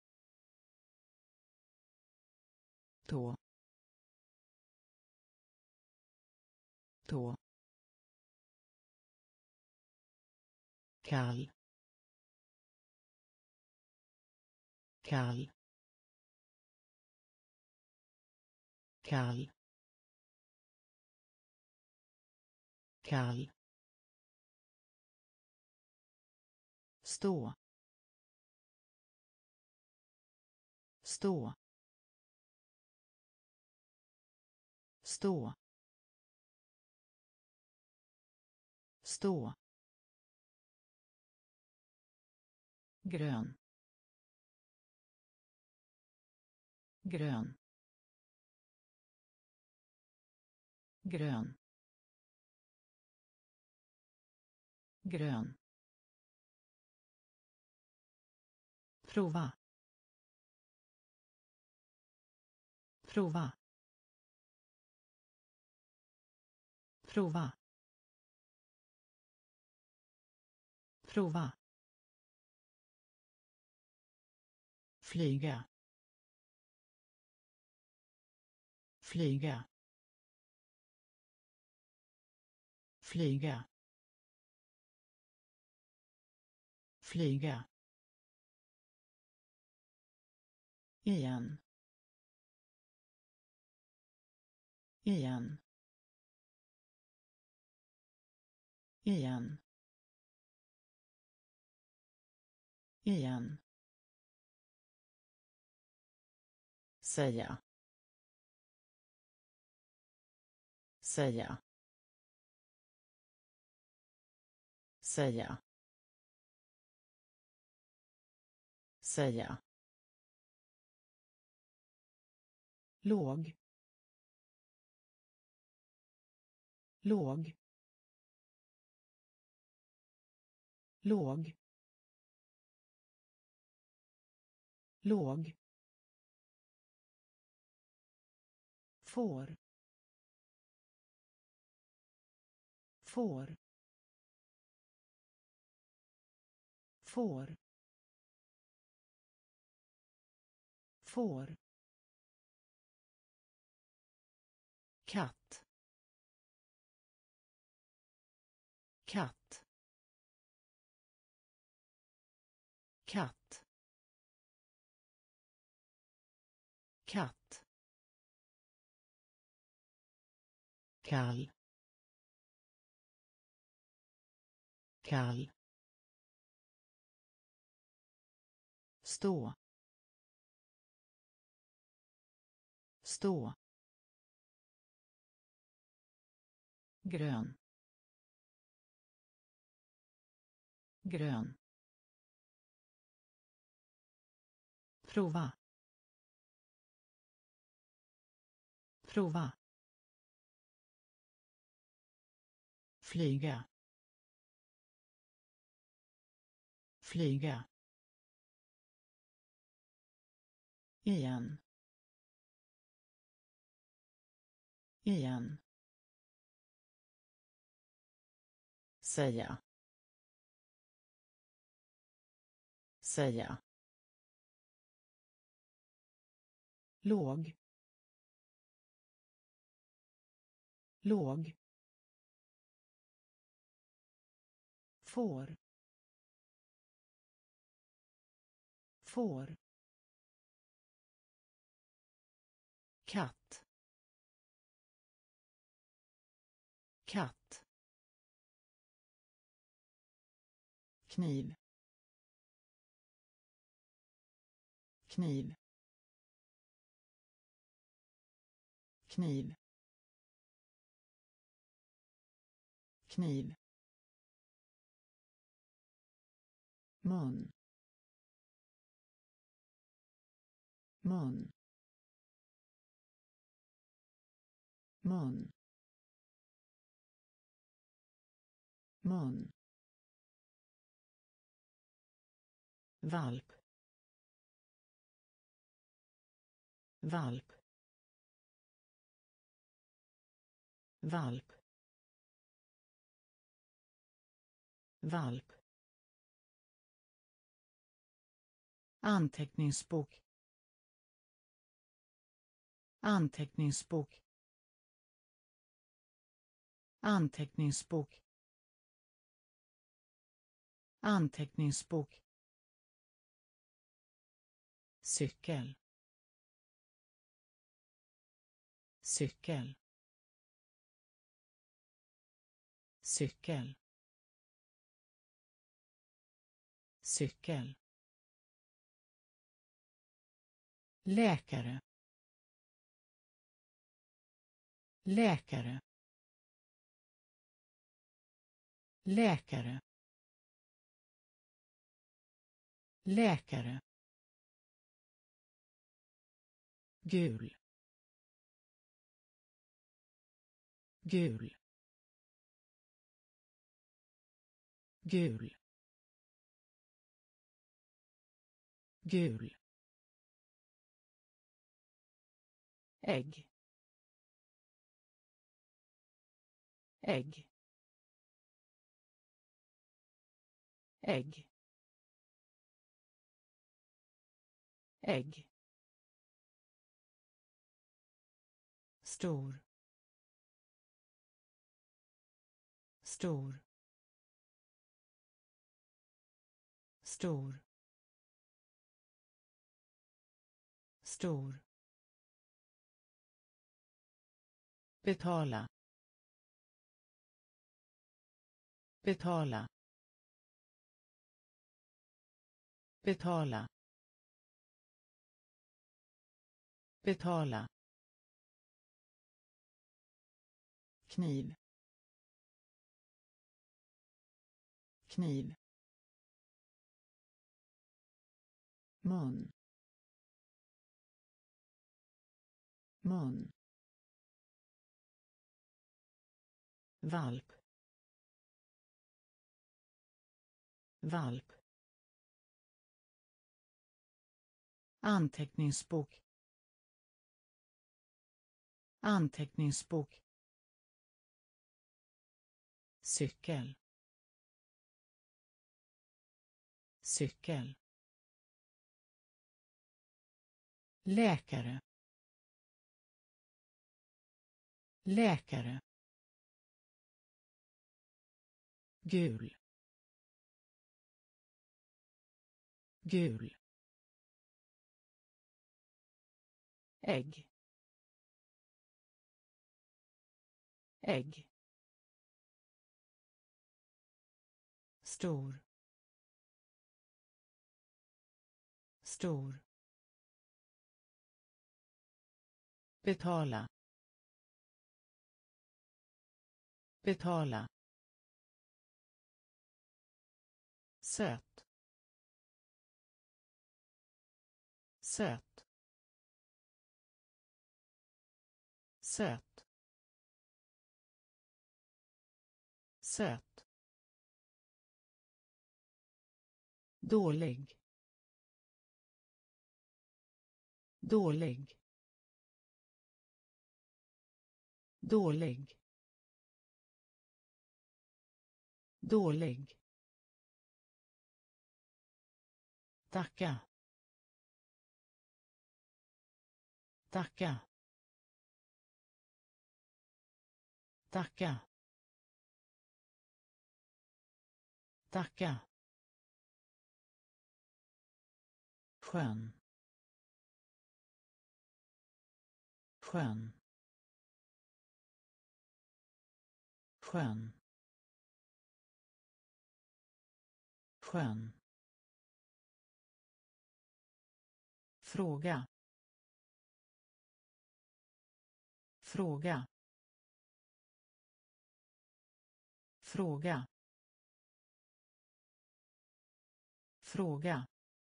tå, tå, kall, kall, kall, kall, stå, stå, stå, stå, grön, grön, grön, grön, prova, prova, prova, prova, flyga, flyga, flyga, flyga, igen, igen, igen, igen, säga, säga, säga, säga, låg, låg, låg, låg, får, får, får, får, katt, katt, katt, katt, kall, kall, stå, stå, grön, grön, prova, prova, flyga, flyga, igen, igen, säga, säga, låg, låg, får, får, katt, katt, kniv, kniv, kniv, kniv, mun, mun, mun, mun, valp, valp, valp, valp, anteckningsbok, anteckningsbok, anteckningsbok, Anteckningsbok. Cykel. Cykel. Cykel. Cykel. Läkare. Läkare. Läkare. Läkare. Gul. Gul. Gul. Gul. Ägg. Ägg. Ägg. Ägg. Stor. Stor. Stor. Stor. Betala. Betala. Betala. Betala. Kniv. Kniv. Mun. Mun. Valp. Valp. Anteckningsbok. Anteckningsbok. Cykel. Cykel. Läkare. Läkare. Gul. Gul. Ägg. Ägg. Stor. Stor. Betala. Betala. Söt. Söt. Söt. Söt. Dålig. Dålig. Dålig. Dålig. Tacka. Tacka. Tacka. Tacka. Skön. Skön. Skön. Skön. Fråga. Fråga. Fråga. Fråga.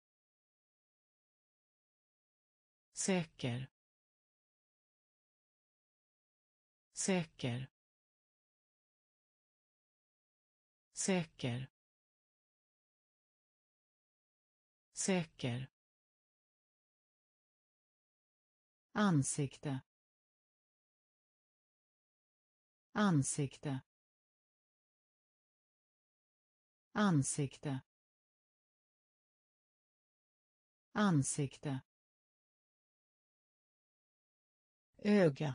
Säker. Säker. Säker. Säker. Ansikte. Ansikte. Ansikte. Ansikte. Öga.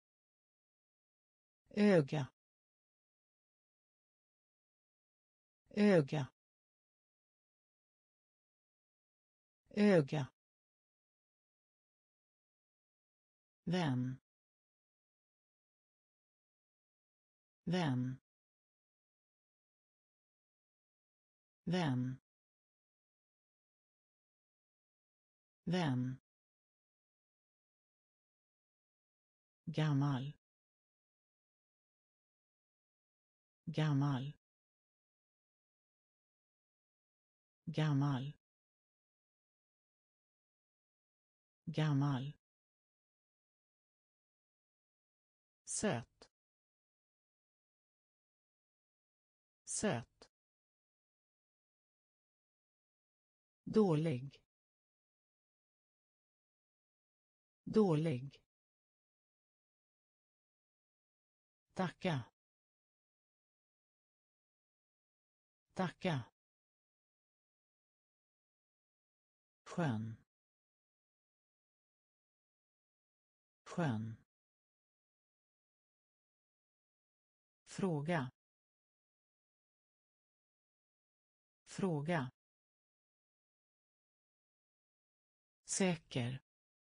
Öga. öga, öga, vän, vän, vän, vän, gammal, gammal, gammal, gammal, söt, söt, dålig, dålig, tacka, tacka, skön, skön, fråga, fråga, säker,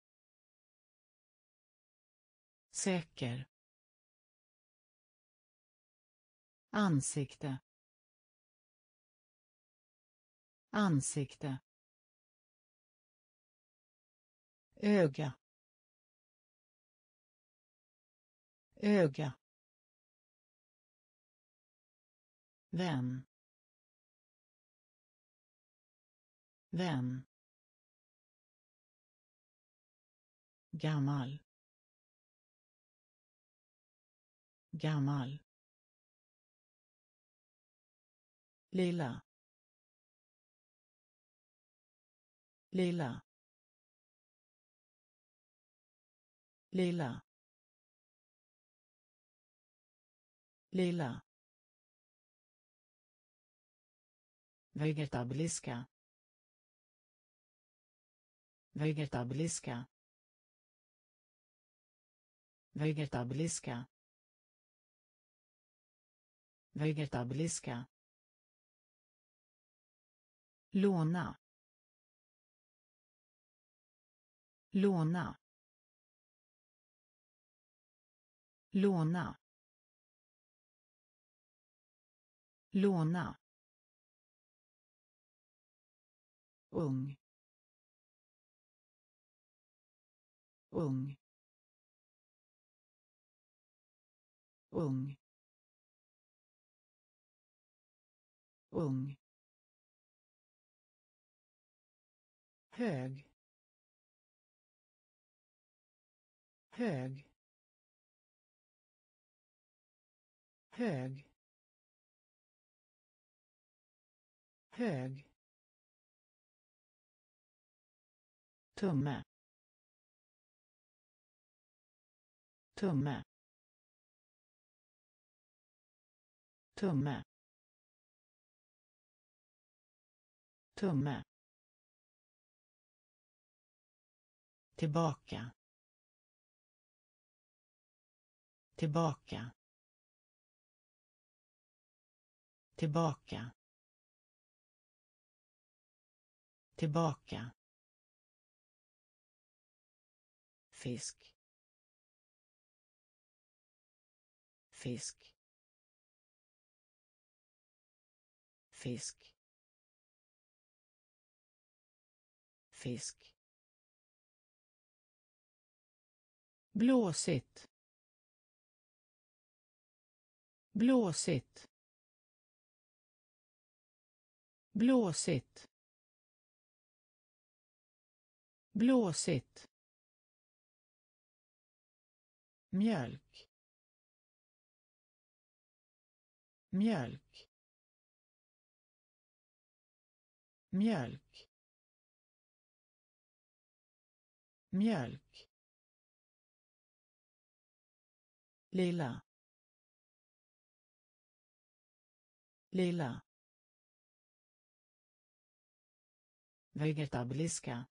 säker, ansikte, ansikte, öga, öga, vän, vän, gammal, gammal, lilla, lilla, lilla, lilla, vegetabiliska, vegetabiliska, vegetabiliska, vegetabiliska, låna, låna, låna, låna, ung, ung, ung, ung, hög, hög, hög, hög, tumme, tumme, tumme, tumme, tillbaka, tillbaka, tillbaka, tillbaka, fisk, fisk, fisk, fisk, blåsigt, blåsigt, blåsigt, blåsigt, mjölk, mjölk, mjölk, mjölk, lilla, lilla, vegetabiliska,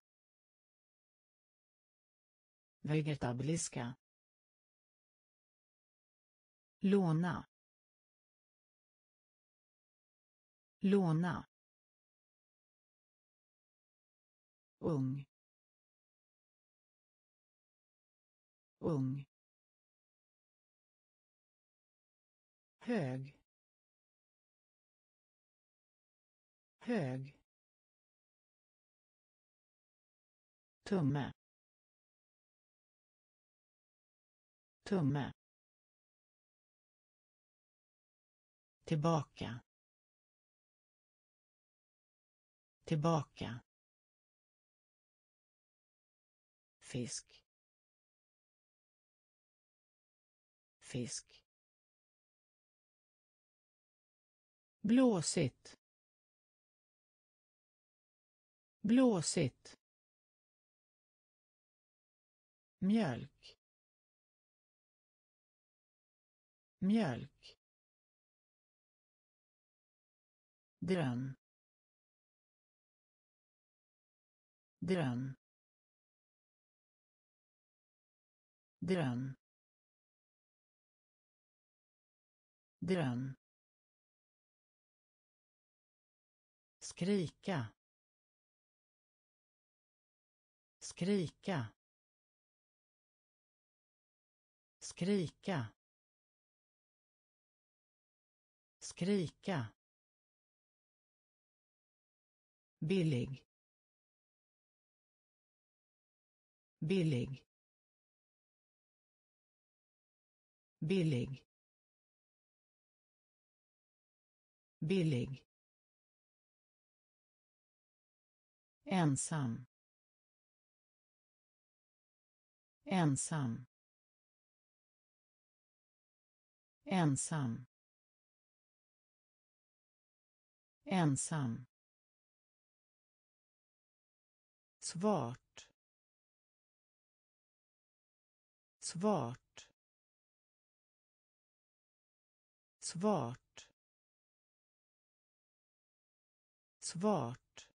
vegetabiliska, låna, låna, ung, ung, hög, hög, tumme, tumme, tillbaka, tillbaka, fisk, fisk, blåsigt, blåsigt, mjölk, mjölk, dröm, dröm, dröm, dröm, skrika, skrika, skrika, skrika, billig, billig, billig, billig, ensam, ensam, ensam, ensam, svart, svart, svart, svart,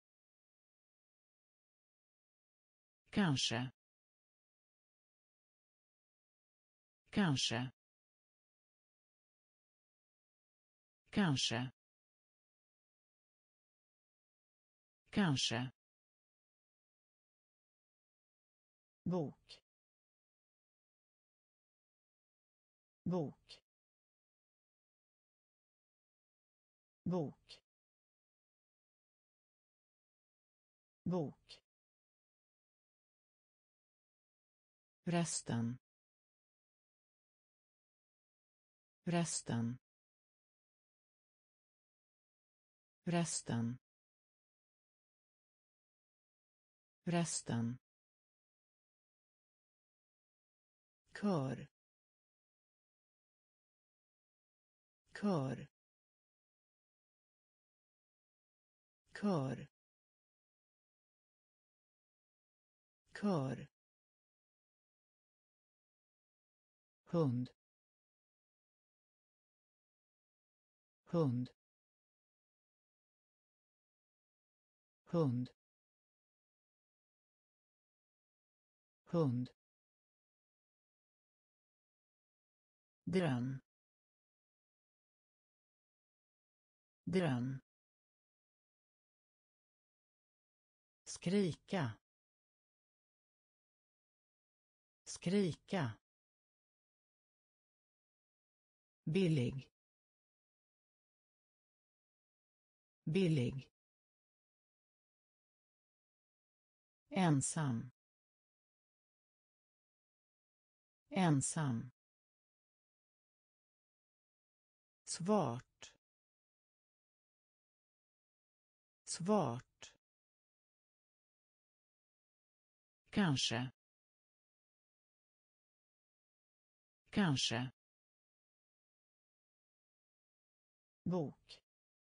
kanske, kanske, kanske, kanske, bok, bok, bok, bok, resten, resten, resten, resten, kör, kör, kör, kör, hund, hund, hund, hund, dröm, dröm, skrika, skrika, billig, billig, ensam, ensam, svart, svart, kanske, kanske, bok,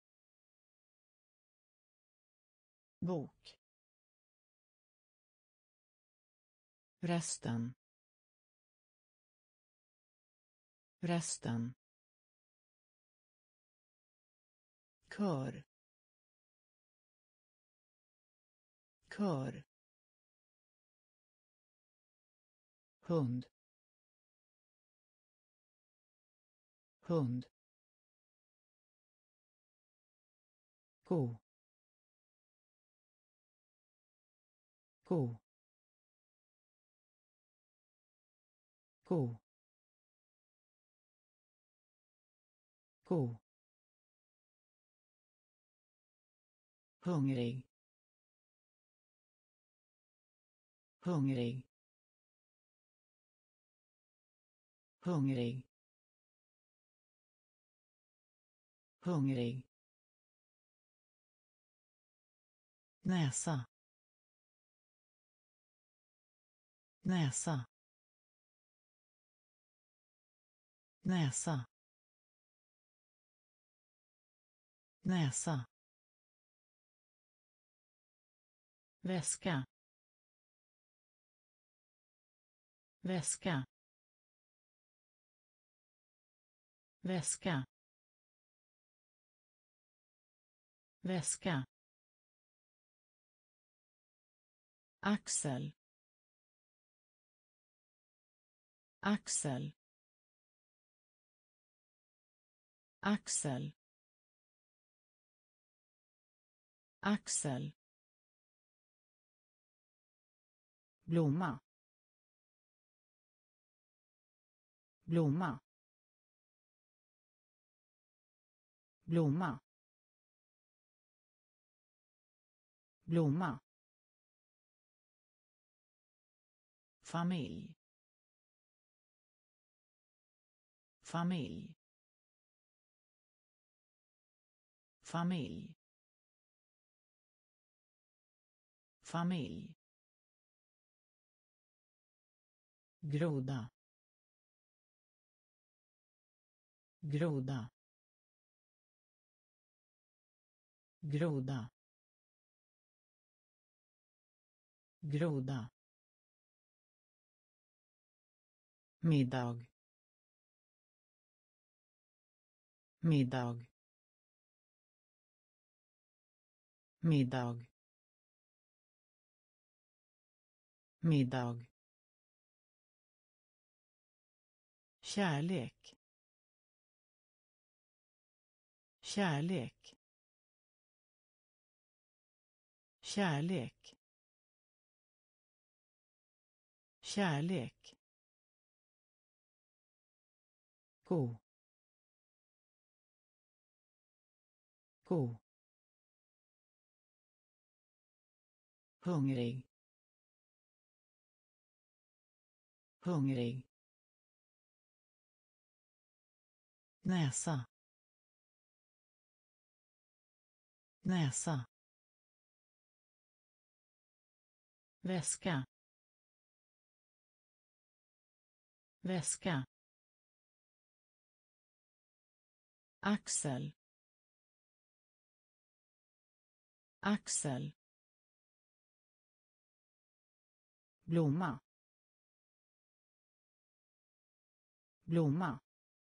bok, resten, resten, kör, kör, hund, hund, Go. Go. Go. Go. Hungrig. Hungrig. Hungrig. Hungrig. Näsa. Näsa. Näsa. Näsa. Väska. Väska. Väska. Väska. Axel. Axel. Axel. Axel. Blomma. Blomma. Blomma. Blomma. Familj. Familj. Familj. Familj. Groda. Groda. Groda. Groda. Middag. Middag. Middag. Middag. Kärlek. Kärlek. Kärlek. Kärlek. Go. Go. Hungrig. Hungrig. Näsa. Näsa. Väska. Väska. Axel. Axel. Blomma. Blomma.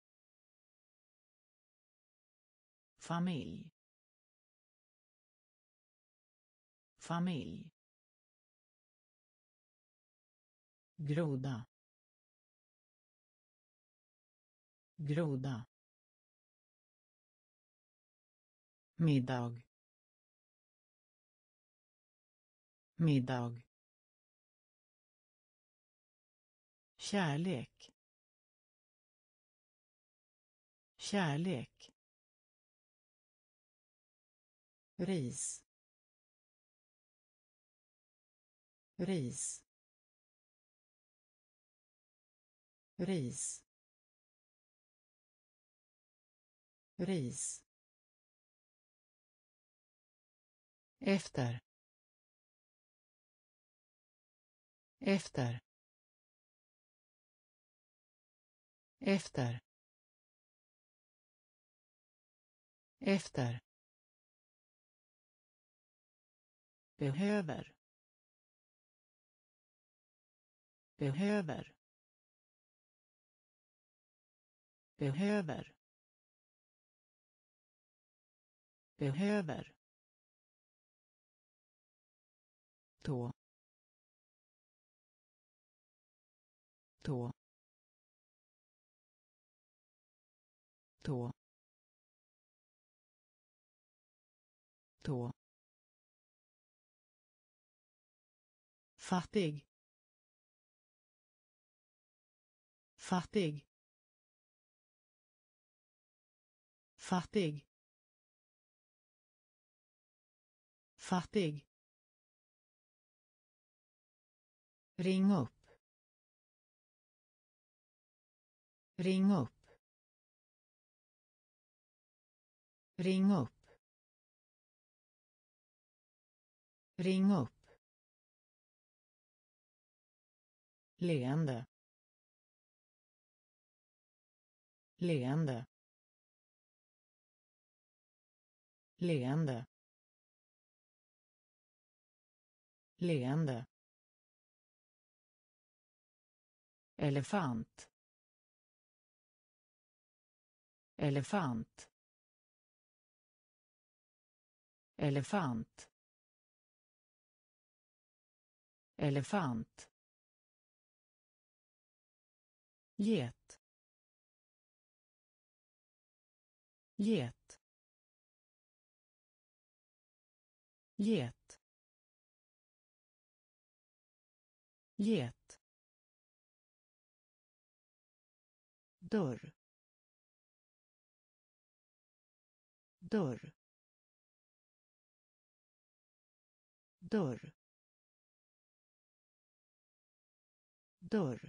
Familj. Familj. Groda. Groda. Middag. Middag. Kärlek. Kärlek. Ris. Ris. Ris. Ris. Efter. Efter. Efter. Efter. Behöver. Behöver. Behöver. Behöver. Tå. Tå. Tå. tå, fattig, fattig, fattig, fattig, ring upp, ring upp, ring upp, ring upp, leende, leende, leende, leende, elefant, elefant, elefant, elefant, get, get, get, get, dörr, dörr, dörr, dörr,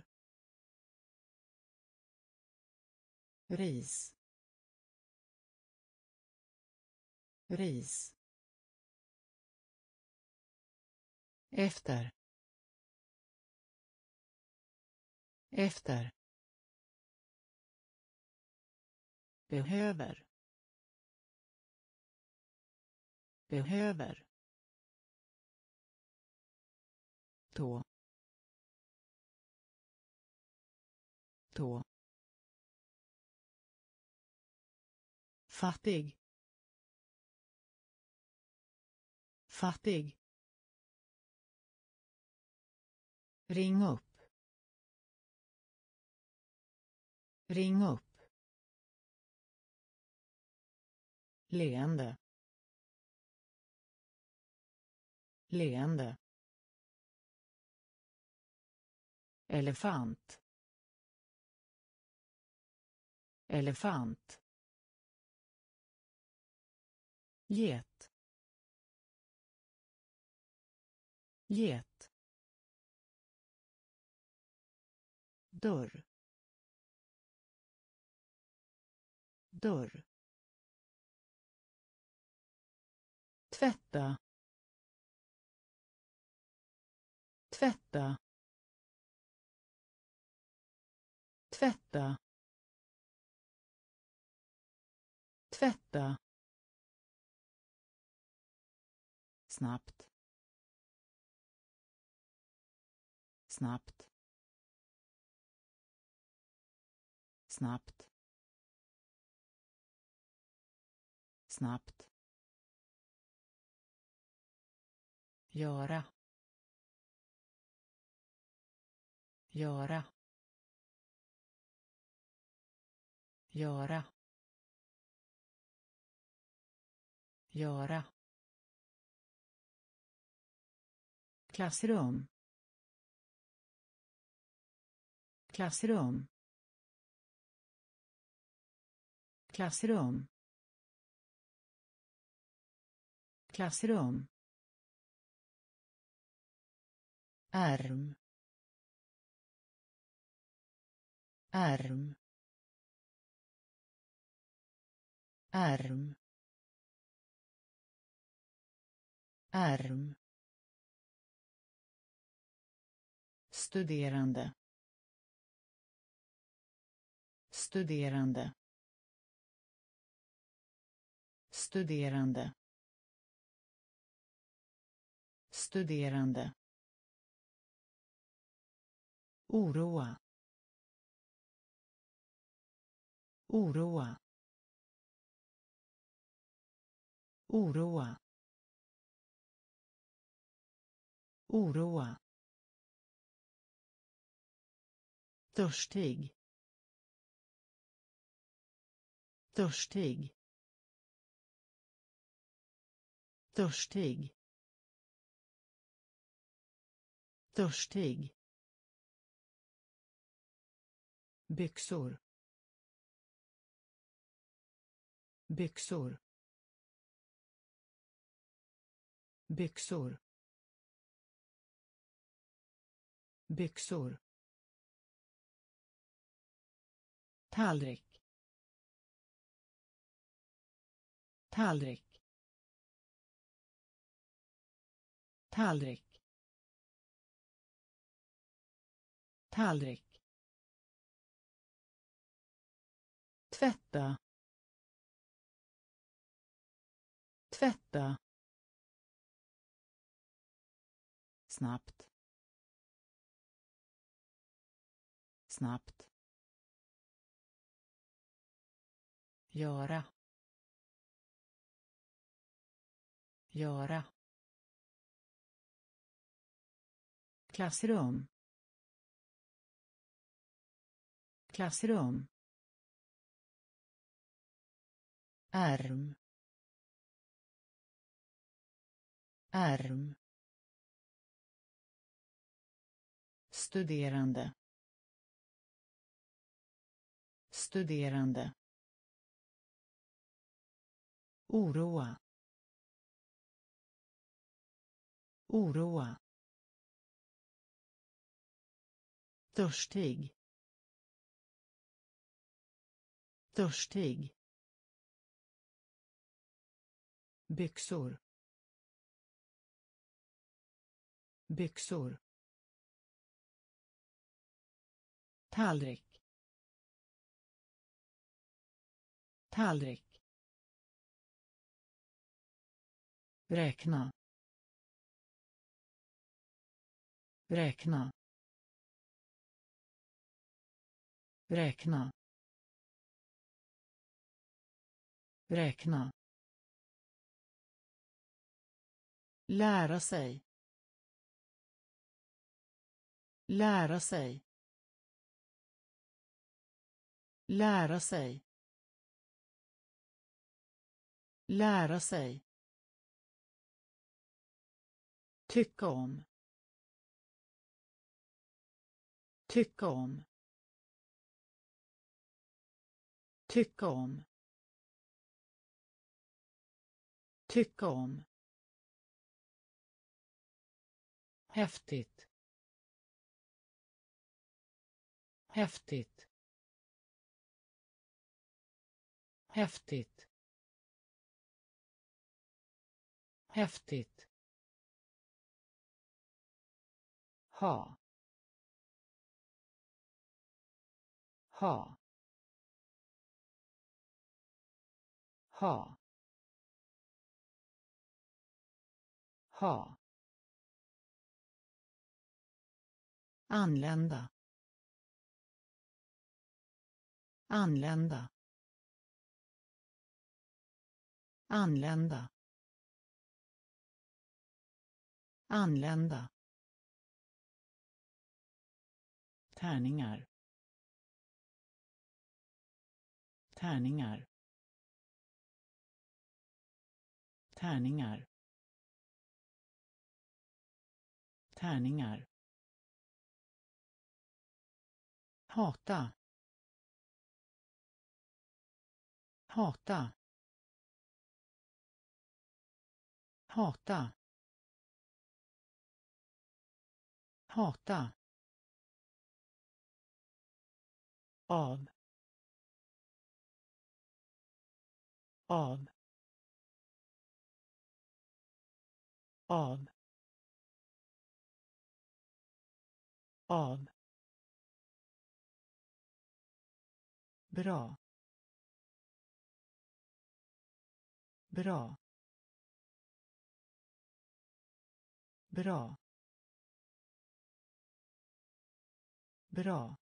ris, ris, efter, efter, behöver, behöver, tå, tå, fattig, fattig, ring upp, ring upp, leende, leende, elefant, elefant, get, get, dörr, dörr, tvätta, tvätta, tvätta, tvätta, snabbt, snabbt, snabbt, snabbt, göra, göra, göra, göra, klassrum, klassrum, klassrum, klassrum, ärm, ärm, ärm, ärm, studerande, studerande, studerande, studerande, oroa, oroa, oroa, oroa, törstig, törstig, törstig, törstig, byxor, byxor, byxor, byxor, tallrik, tallrik, tallrik, tallrik, tvätta, tvätta, snabbt, snabbt, göra, göra, klassrum, klassrum, ärm, ärm, studerande, studerande, oroa, oroa, törstig, törstig, byxor, byxor, tallrik, tallrik, räkna, räkna, räkna, räkna, lära sig, lära sig, lära sig, lära sig, tycka om, tycka om, tycka om, tycka om, häftigt, häftigt, häftigt, häftigt, ha, ha, ha, ha, anlända, anlända, anlända, anlända, tärningar, tärningar, tärningar, tärningar, hata, hata, hata, hata, av, av, av, av, bra, bra, bra, bra,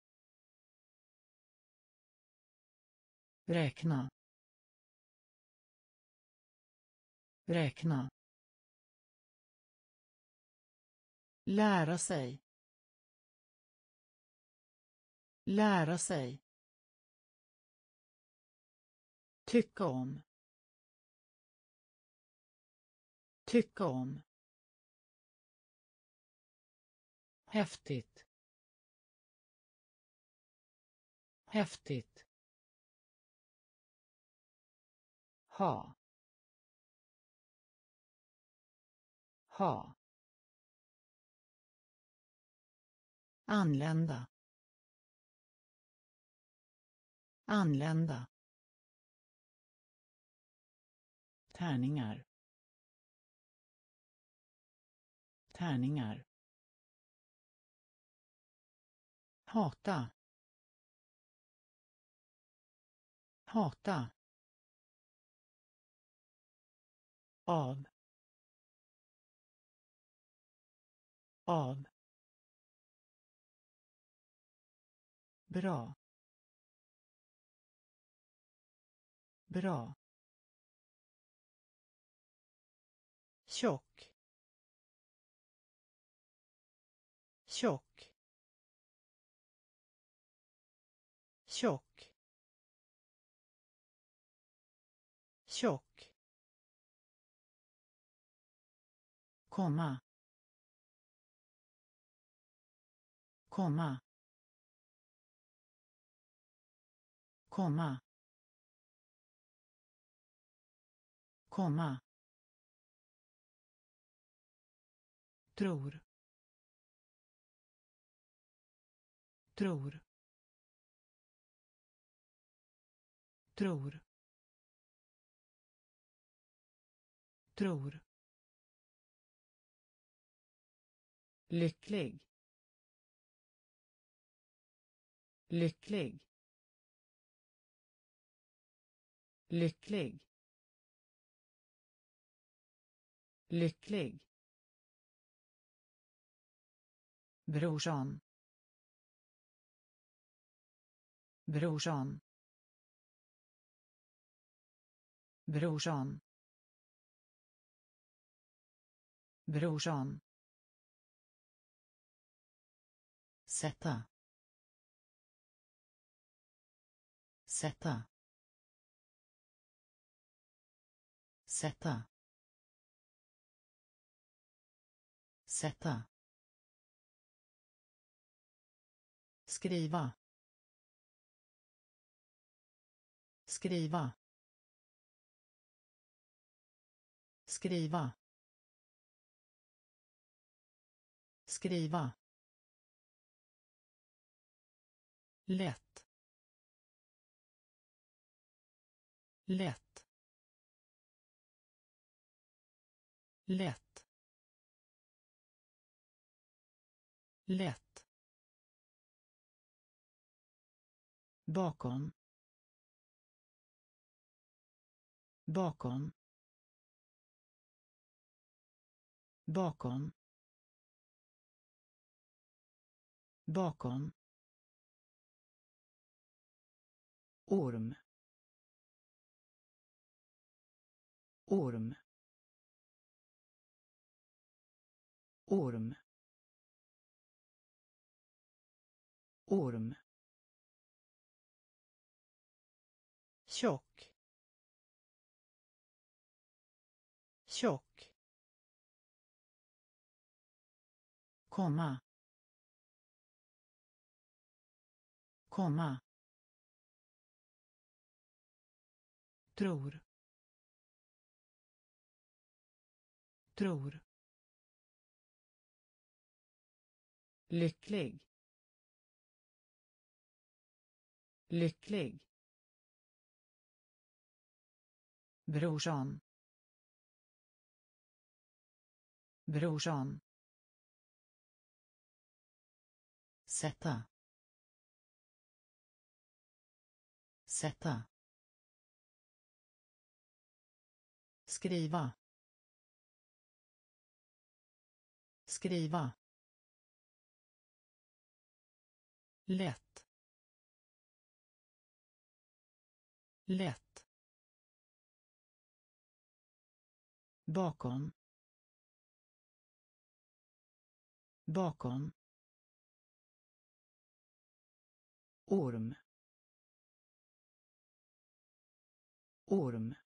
räkna, räkna, lära sig, lära sig, tycka om, Tycka om. Häftigt. Häftigt. Ha. Ha. Anlända. Anlända. Tärningar. Tärningar. Hata. Hata. Av. Av. Bra. Bra. Tjock. Tjock. Tjock. Tjock. Komma. Komma. Komma. Komma. Tror. Tror. Tror. Tror. Lycklig. Lycklig. Lycklig. Lycklig. Brorsan. Brorsan. Brorsan. Brorsan. Sätta. Sätta. Sätta. Sätta. Skriva. Skriva. Skriva. Skriva. Lätt. Lätt. Lätt. Lätt. Bakom. Bakom. Bakom. Bakom. Orm. Orm. Orm. Orm. Tjock. Tjock. Komma. Komma. Tror. Tror. Lycklig. Lycklig. Brorsan. Brorsan. Sätta. Sätta. Skriva. Skriva. Lätt. Lätt. Bakom. Bakom. Orm. Orm.